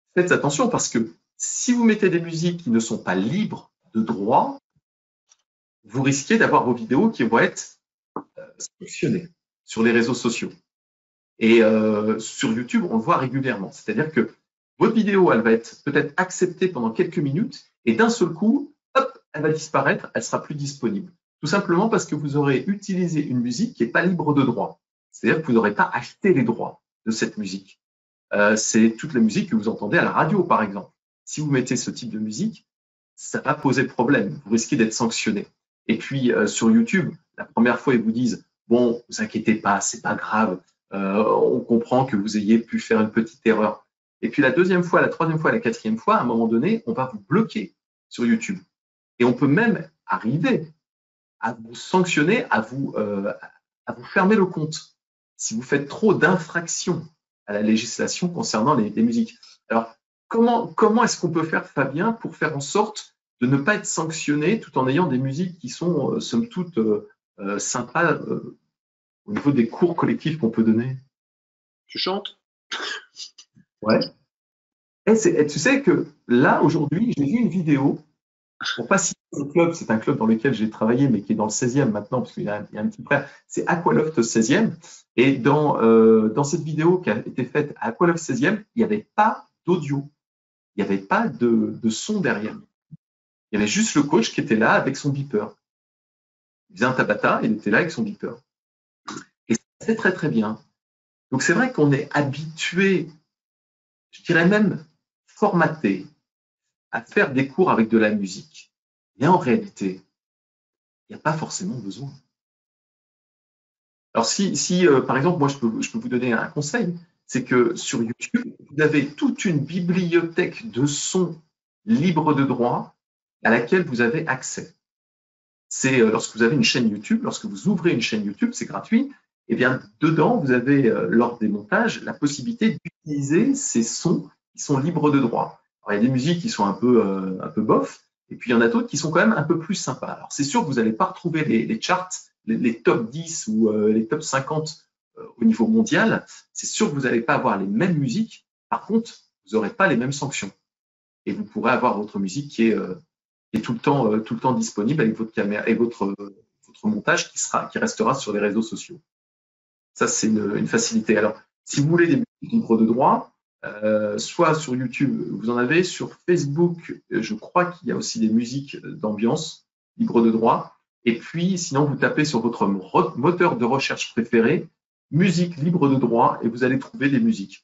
faites attention parce que si vous mettez des musiques qui ne sont pas libres de droit, vous risquez d'avoir vos vidéos qui vont être euh, sanctionnées sur les réseaux sociaux. Et euh, sur YouTube, on le voit régulièrement. C'est-à-dire que votre vidéo, elle va être peut-être acceptée pendant quelques minutes et d'un seul coup, hop, elle va disparaître, elle sera plus disponible. Tout simplement parce que vous aurez utilisé une musique qui n'est pas libre de droit. C'est-à-dire que vous n'aurez pas acheté les droits de cette musique. Euh, c'est toute la musique que vous entendez à la radio, par exemple. Si vous mettez ce type de musique, ça va poser problème. Vous risquez d'être sanctionné. Et puis, euh, sur YouTube, la première fois, ils vous disent « Bon, vous inquiétez pas, c'est pas grave. Euh, on comprend que vous ayez pu faire une petite erreur. » Et puis, la deuxième fois, la troisième fois, la quatrième fois, à un moment donné, on va vous bloquer sur YouTube. Et on peut même arriver à vous sanctionner, à vous, euh, à vous fermer le compte si vous faites trop d'infractions à la législation concernant les, les musiques. Alors, comment, comment est-ce qu'on peut faire, Fabien, pour faire en sorte de ne pas être sanctionné tout en ayant des musiques qui sont, euh, somme toute, euh, euh, sympas euh, au niveau des cours collectifs qu'on peut donner? Tu chantes? Ouais. Et, et tu sais que là, aujourd'hui, j'ai vu une vidéo, pour pas citer le club, c'est un club dans lequel j'ai travaillé, mais qui est dans le seizième maintenant, parce qu'il y a un, il y a un petit frère, c'est Aqualoft seizième. Et dans, euh, dans cette vidéo qui a été faite à Aqualoft seizième, il n'y avait pas d'audio, il n'y avait pas de, de son derrière. Il y avait juste le coach qui était là avec son beeper. Il faisait un tabata, il était là avec son beeper. Et c'est très très bien. Donc c'est vrai qu'on est habitué, je dirais même formaté, à faire des cours avec de la musique. Mais en réalité, il n'y a pas forcément besoin. Alors si, si euh, par exemple, moi je peux, je peux vous donner un conseil, c'est que sur YouTube, vous avez toute une bibliothèque de sons libres de droit à laquelle vous avez accès. C'est euh, lorsque vous avez une chaîne YouTube, lorsque vous ouvrez une chaîne YouTube, c'est gratuit, et bien dedans, vous avez, euh, lors des montages, la possibilité d'utiliser ces sons qui sont libres de droit. Alors, il y a des musiques qui sont un peu, euh, un peu bof, et puis il y en a d'autres qui sont quand même un peu plus sympas. Alors c'est sûr que vous n'allez pas retrouver les, les charts, les, les top dix ou euh, les top cinquante euh, au niveau mondial. C'est sûr que vous n'allez pas avoir les mêmes musiques. Par contre, vous n'aurez pas les mêmes sanctions. Et vous pourrez avoir votre musique qui est, euh, qui est tout le temps, euh, tout le temps disponible avec votre caméra et votre, euh, votre montage qui sera, qui restera sur les réseaux sociaux. Ça, c'est une, une facilité. Alors, si vous voulez des musiques libres de droit, euh, soit sur YouTube, vous en avez. Sur Facebook, je crois qu'il y a aussi des musiques d'ambiance libres de droit. Et puis, sinon, vous tapez sur votre moteur de recherche préféré, musique libre de droit, et vous allez trouver des musiques.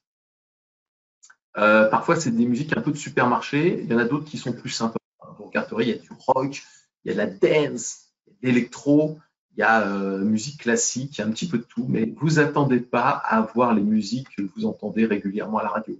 Euh, parfois, c'est des musiques un peu de supermarché. Il y en a d'autres qui sont plus sympas. Vous regarderez, il y a du rock, il y a de la dance, il y a de l'électro, il y a euh, musique classique, il y a un petit peu de tout, mais vous attendez pas à avoir les musiques que vous entendez régulièrement à la radio.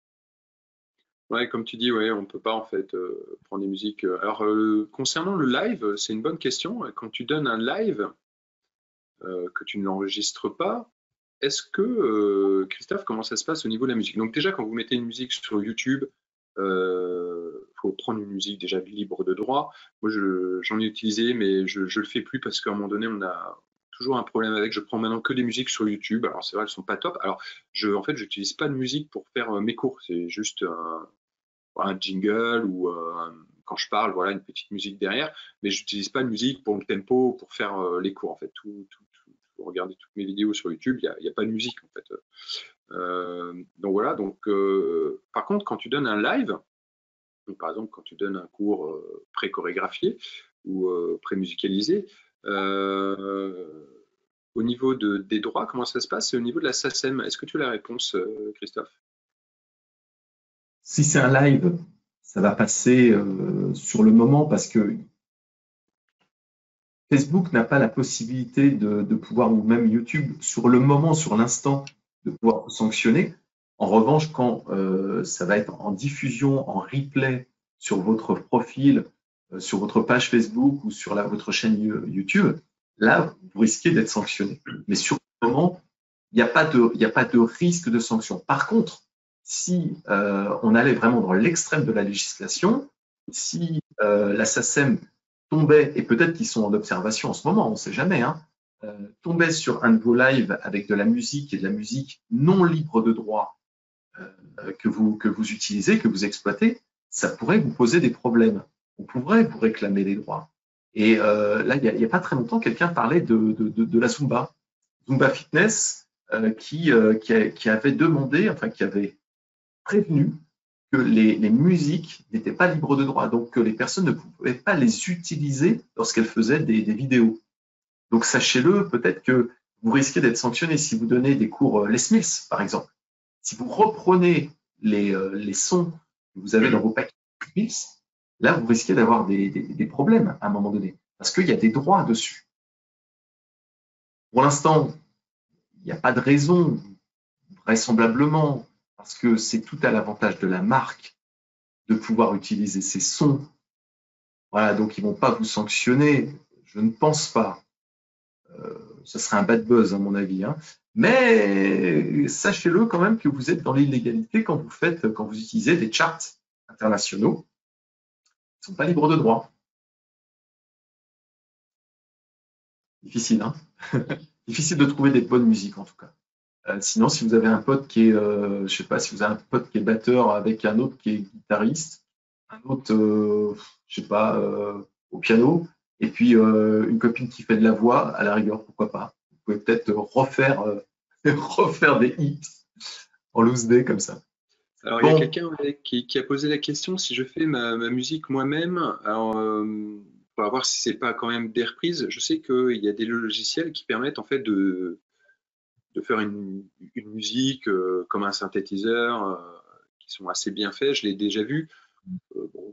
Ouais, comme tu dis, ouais, on peut pas en fait euh, prendre des musiques. Alors, euh, concernant le live, c'est une bonne question. Quand tu donnes un live, euh, que tu ne l'enregistres pas, est-ce que, euh, Christophe, comment ça se passe au niveau de la musique? Donc déjà, quand vous mettez une musique sur YouTube, il euh, faut prendre une musique déjà libre de droit. Moi, j'en ai utilisé, mais je ne le fais plus parce qu'à un moment donné, on a toujours un problème avec. Je prends maintenant que des musiques sur YouTube. Alors, c'est vrai, elles ne sont pas top. Alors, je, en fait, je n'utilise pas de musique pour faire euh, mes cours. C'est juste un, un jingle ou euh, un, quand je parle, voilà, une petite musique derrière. Mais je n'utilise pas de musique pour le tempo, pour faire euh, les cours. En fait, tout, tout, tout, pour regarder toutes mes vidéos sur YouTube, il n'y a, a pas de musique, en fait. Euh, donc voilà, donc euh, par contre, quand tu donnes un live, donc, par exemple quand tu donnes un cours euh, pré-chorégraphié ou euh, pré-musicalisé, euh, au niveau de, des droits, comment ça se passe? C'est au niveau de la SACEM. Est-ce que tu as la réponse, euh, Christophe? Si c'est un live, ça va passer euh, sur le moment parce que Facebook n'a pas la possibilité de, de pouvoir, ou même YouTube, sur le moment, sur l'instant, de pouvoir vous sanctionner. En revanche, quand euh, ça va être en diffusion, en replay sur votre profil, euh, sur votre page Facebook ou sur la, votre chaîne YouTube, là, vous risquez d'être sanctionné. Mais sur le moment, il n'y a pas de, il n'y a pas de risque de sanction. Par contre, si euh, on allait vraiment dans l'extrême de la législation, si euh, la SACEM tombait, et peut-être qu'ils sont en observation en ce moment, on ne sait jamais, hein, euh, tombait sur un de vos lives avec de la musique et de la musique non libre de droit euh, que, vous, que vous utilisez, que vous exploitez, ça pourrait vous poser des problèmes. On pourrait vous réclamer les droits. Et euh, là, il n'y a, a pas très longtemps, quelqu'un parlait de, de, de, de la Zumba, Zumba Fitness, euh, qui, euh, qui, a, qui avait demandé, enfin qui avait prévenu que les, les musiques n'étaient pas libres de droit, donc que les personnes ne pouvaient pas les utiliser lorsqu'elles faisaient des, des vidéos. Donc sachez-le, peut-être que vous risquez d'être sanctionné si vous donnez des cours euh, Les Mills, par exemple. Si vous reprenez les, euh, les sons que vous avez dans vos paquets Les Mills, là, vous risquez d'avoir des, des, des problèmes à un moment donné, parce qu'il y a des droits dessus. Pour l'instant, il n'y a pas de raison, vraisemblablement, parce que c'est tout à l'avantage de la marque de pouvoir utiliser ces sons. Voilà, donc ils ne vont pas vous sanctionner, je ne pense pas. Euh, ce serait un bad buzz à mon avis. Hein. Mais sachez-le quand même que vous êtes dans l'illégalité quand vous faites, quand vous utilisez des charts internationaux qui ne sont pas libres de droit. Difficile, hein. Difficile de trouver des bonnes musiques en tout cas. Euh, sinon, si vous avez un pote qui est, euh, je sais pas, si vous avez un pote qui est batteur avec un autre qui est guitariste, un autre, euh, je sais pas, euh, au piano, et puis euh, une copine qui fait de la voix, à la rigueur, pourquoi pas. Vous pouvez peut-être refaire, euh, refaire des hits en loose day comme ça. Alors, bon. Il y a quelqu'un qui, qui a posé la question si je fais ma, ma musique moi-même. Alors, euh, pour voir si c'est pas quand même des reprises. Je sais qu'il y a des logiciels qui permettent en fait de de faire une, une musique euh, comme un synthétiseur, euh, qui sont assez bien faits, je l'ai déjà vu. Euh, bon.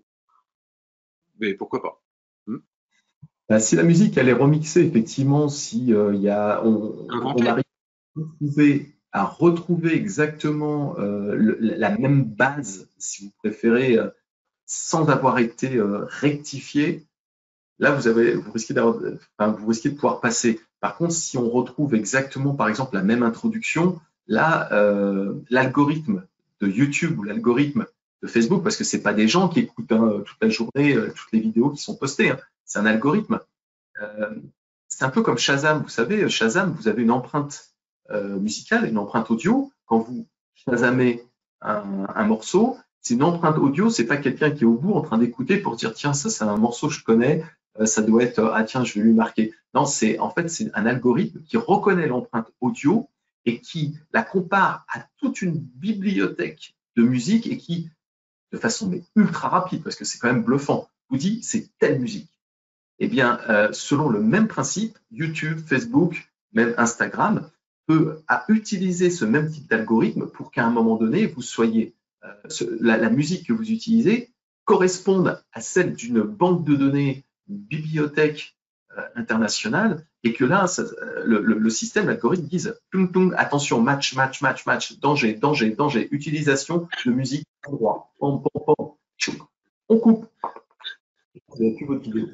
Mais pourquoi pas. hmm bah, Si la musique elle est remixée, effectivement, si euh, y a, on, on arrive à retrouver, à retrouver exactement euh, le, la même base, si vous préférez, euh, sans avoir été euh, rectifié, là vous avez, vous risquez d'avoir, enfin, vous risquez de pouvoir passer. Par contre, si on retrouve exactement, par exemple, la même introduction, là, euh, l'algorithme de YouTube ou l'algorithme de Facebook, parce que c'est pas des gens qui écoutent hein, toute la journée, euh, toutes les vidéos qui sont postées, hein, c'est un algorithme. Euh, c'est un peu comme Shazam, vous savez, Shazam, vous avez une empreinte euh, musicale, une empreinte audio. Quand vous Shazamez un, un morceau, c'est une empreinte audio, c'est pas quelqu'un qui est au bout en train d'écouter pour dire tiens, ça c'est un morceau que je connais, ça doit être ah tiens je vais lui marquer. Non, c'est en fait c'est un algorithme qui reconnaît l'empreinte audio et qui la compare à toute une bibliothèque de musique et qui de façon mais ultra rapide parce que c'est quand même bluffant vous dit c'est telle musique. Eh bien euh, selon le même principe, YouTube, Facebook, même Instagram peut à utiliser ce même type d'algorithme pour qu'à un moment donné vous soyez euh, ce, la, la musique que vous utilisez corresponde à celle d'une banque de données bibliothèque euh, internationale et que là, ça, le, le, le système, l'algorithme dise tung, tung, attention, match, match, match, match, danger, danger, danger, utilisation de musique en droit. Pom, pom, pom, on coupe. Vous n'avez plus votre vidéo.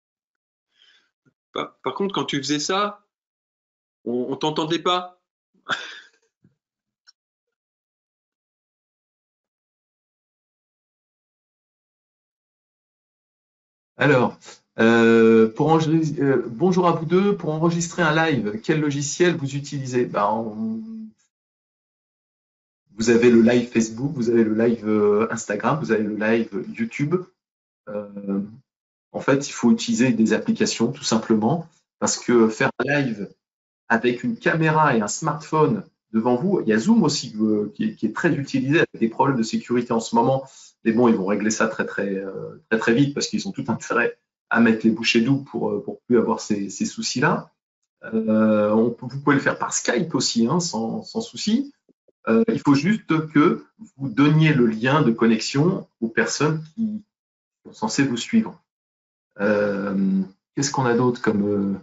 Par, par contre, quand tu faisais ça, on ne t'entendait pas. Alors, euh, pour enregistrer, euh, bonjour à vous deux. Pour enregistrer un live, quel logiciel vous utilisez? Ben, on... Vous avez le live Facebook, vous avez le live euh, Instagram, vous avez le live YouTube. Euh, en fait, il faut utiliser des applications tout simplement parce que faire un live avec une caméra et un smartphone devant vous, il y a Zoom aussi euh, qui, est, qui est très utilisé avec des problèmes de sécurité en ce moment. Mais bon, ils vont régler ça très très euh, très très vite parce qu'ils ont tout intérêt à mettre les bouchées doubles pour pour plus avoir ces, ces soucis-là. Euh, on, vous pouvez le faire par Skype aussi, hein, sans, sans souci. Euh, il faut juste que vous donniez le lien de connexion aux personnes qui sont censées vous suivre. Euh, Qu'est-ce qu'on a d'autre comme...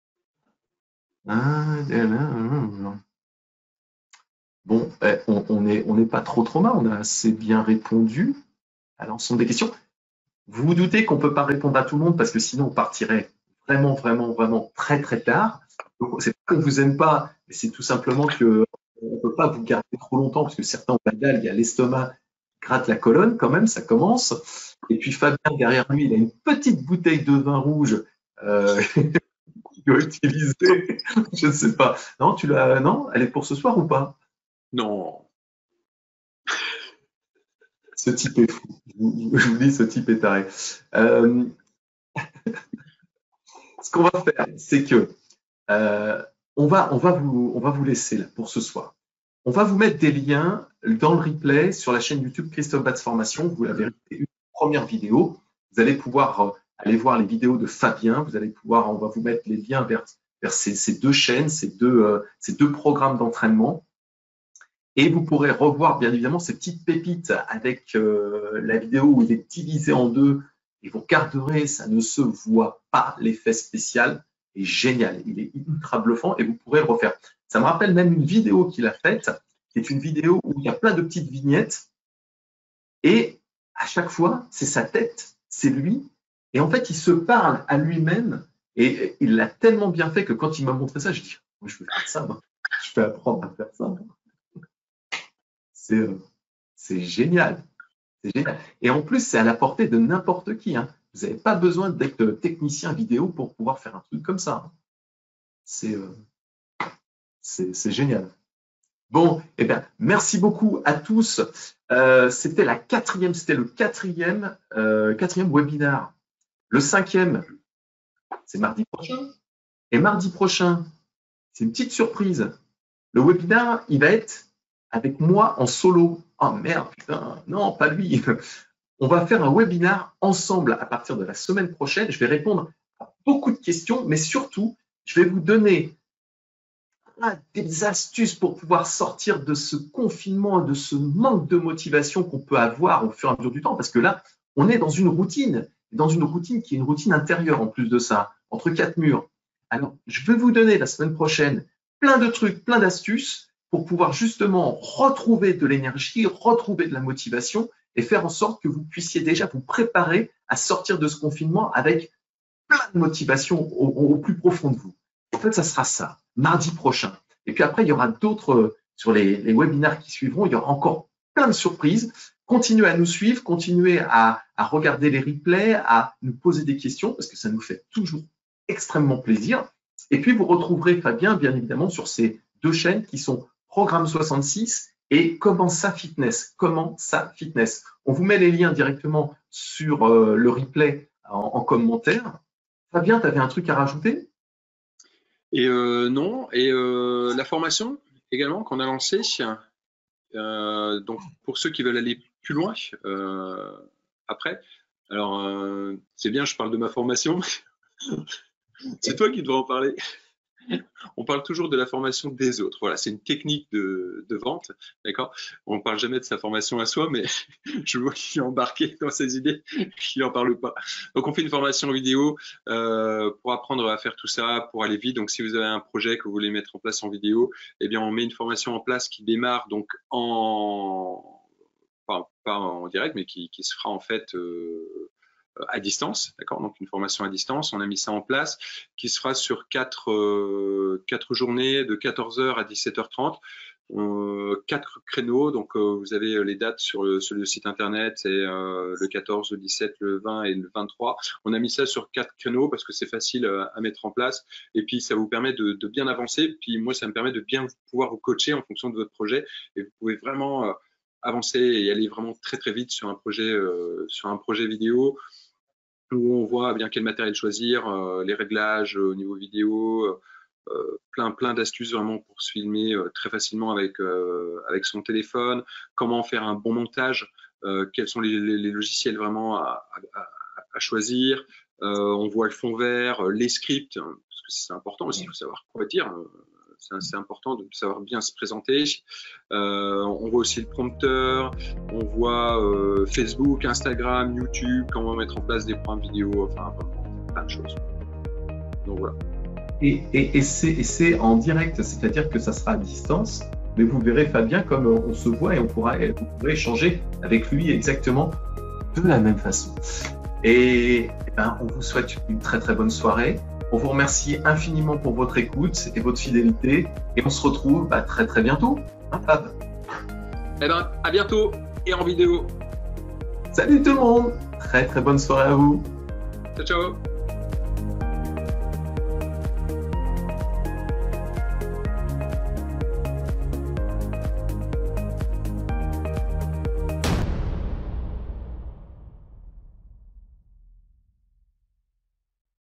Euh... Bon, on n'est on n'est pas trop trop mal, on a assez bien répondu à l'ensemble des questions. Vous vous doutez qu'on ne peut pas répondre à tout le monde parce que sinon on partirait vraiment, vraiment, vraiment très très tard. Donc c'est pas qu'on ne vous aime pas, mais c'est tout simplement que on ne peut pas vous garder trop longtemps parce que certains ont la dalle, il y a l'estomac, gratte la colonne quand même, ça commence. Et puis Fabien, derrière lui, il a une petite bouteille de vin rouge euh, qu'il doit utiliser. Je ne sais pas. Non, tu l'as, non, elle est pour ce soir ou pas? Non. Ce type est fou. Je vous, je vous dis, ce type est taré. Euh, ce qu'on va faire, c'est que euh, on va, on va vous, on va vous laisser là pour ce soir. On va vous mettre des liens dans le replay sur la chaîne YouTube Christophe Batz Formation. Vous l'avez une première vidéo. Vous allez pouvoir aller voir les vidéos de Fabien. Vous allez pouvoir, on va vous mettre les liens vers, vers ces, ces deux chaînes, ces deux, euh, ces deux programmes d'entraînement. Et vous pourrez revoir, bien évidemment, ces petites pépites avec euh, la vidéo où il est divisé en deux. Et vous regarderez, ça ne se voit pas. L'effet spécial est génial. Il est ultra bluffant et vous pourrez le refaire. Ça me rappelle même une vidéo qu'il a faite, qui est une vidéo où il y a plein de petites vignettes. Et à chaque fois, c'est sa tête, c'est lui. Et en fait, il se parle à lui-même. Et il l'a tellement bien fait que quand il m'a montré ça, je dis, moi, je veux faire ça. Moi. Je vais apprendre à faire ça. C'est euh, c'est génial. C'est génial. Et en plus, c'est à la portée de n'importe qui. Hein. Vous n'avez pas besoin d'être technicien vidéo pour pouvoir faire un truc comme ça. Hein. C'est euh, c'est génial. Bon, eh bien, merci beaucoup à tous. Euh, c'était la quatrième, c'était le quatrième, euh, quatrième webinaire. Le cinquième, c'est mardi prochain. Et mardi prochain, c'est une petite surprise. Le webinaire, il va être avec moi en solo. Oh merde, putain, non, pas lui. On va faire un webinaire ensemble à partir de la semaine prochaine. Je vais répondre à beaucoup de questions, mais surtout, je vais vous donner des astuces pour pouvoir sortir de ce confinement, de ce manque de motivation qu'on peut avoir au fur et à mesure du temps. Parce que là, on est dans une routine, dans une routine qui est une routine intérieure en plus de ça, entre quatre murs. Alors, je vais vous donner la semaine prochaine plein de trucs, plein d'astuces pour pouvoir justement retrouver de l'énergie, retrouver de la motivation et faire en sorte que vous puissiez déjà vous préparer à sortir de ce confinement avec plein de motivation au, au plus profond de vous. En fait, ça sera ça, mardi prochain. Et puis après, il y aura d'autres, sur les, les webinaires qui suivront, il y aura encore plein de surprises. Continuez à nous suivre, continuez à, à regarder les replays, à nous poser des questions, parce que ça nous fait toujours extrêmement plaisir. Et puis, vous retrouverez Fabien, bien évidemment, sur ces deux chaînes qui sont Programme soixante-six et Comment ça fitness. Comment ça fitness. On vous met les liens directement sur euh, le replay en, en commentaire. Fabien, tu avais un truc à rajouter ? Et euh, non, et euh, la formation également qu'on a lancée, euh, donc pour ceux qui veulent aller plus loin euh, après, alors euh, c'est bien, je parle de ma formation, c'est toi qui devrais en parler. On parle toujours de la formation des autres. Voilà, c'est une technique de, de vente, d'accord. On ne parle jamais de sa formation à soi, mais je vois qu'il est embarqué dans ses idées, qu'il n'en parle pas. Donc, on fait une formation vidéo euh, pour apprendre à faire tout ça, pour aller vite. Donc, si vous avez un projet que vous voulez mettre en place en vidéo, eh bien, on met une formation en place qui démarre donc en, pas, pas en direct, mais qui, qui se fera en fait euh, à distance, d'accord. Donc une formation à distance, on a mis ça en place, qui se fera sur quatre, euh, quatre journées de quatorze heures à dix-sept heures trente, euh, quatre créneaux. Donc euh, vous avez les dates sur le, sur le site internet, c'est euh, le quatorze, le dix-sept, le vingt et le vingt-trois. On a mis ça sur quatre créneaux parce que c'est facile à, à mettre en place et puis ça vous permet de, de bien avancer. Puis moi, ça me permet de bien pouvoir vous coacher en fonction de votre projet et vous pouvez vraiment euh, avancer et aller vraiment très très vite sur un projet, euh, sur un projet vidéo, où on voit bien quel matériel choisir, euh, les réglages euh, au niveau vidéo, euh, plein plein d'astuces vraiment pour se filmer euh, très facilement avec euh, avec son téléphone, comment faire un bon montage, euh, quels sont les, les, les logiciels vraiment à, à, à choisir. Euh, on voit le fond vert, les scripts, hein, parce que c'est important aussi, il faut savoir quoi dire. C'est important de savoir bien se présenter. Euh, on voit aussi le prompteur, on voit euh, Facebook, Instagram, YouTube, comment mettre en place des programmes vidéo, enfin plein de choses. Donc voilà. Et, et, et c'est en direct, c'est-à-dire que ça sera à distance, mais vous verrez Fabien comme on se voit et on pourra, vous pourrez échanger avec lui exactement de la même façon. Et, et ben, on vous souhaite une très très bonne soirée. On vous remercie infiniment pour votre écoute et votre fidélité. Et on se retrouve bah, très très bientôt. Hein, Fab ? Eh ben, à bientôt et en vidéo. Salut tout le monde. Très très bonne soirée à vous. Ciao, ciao.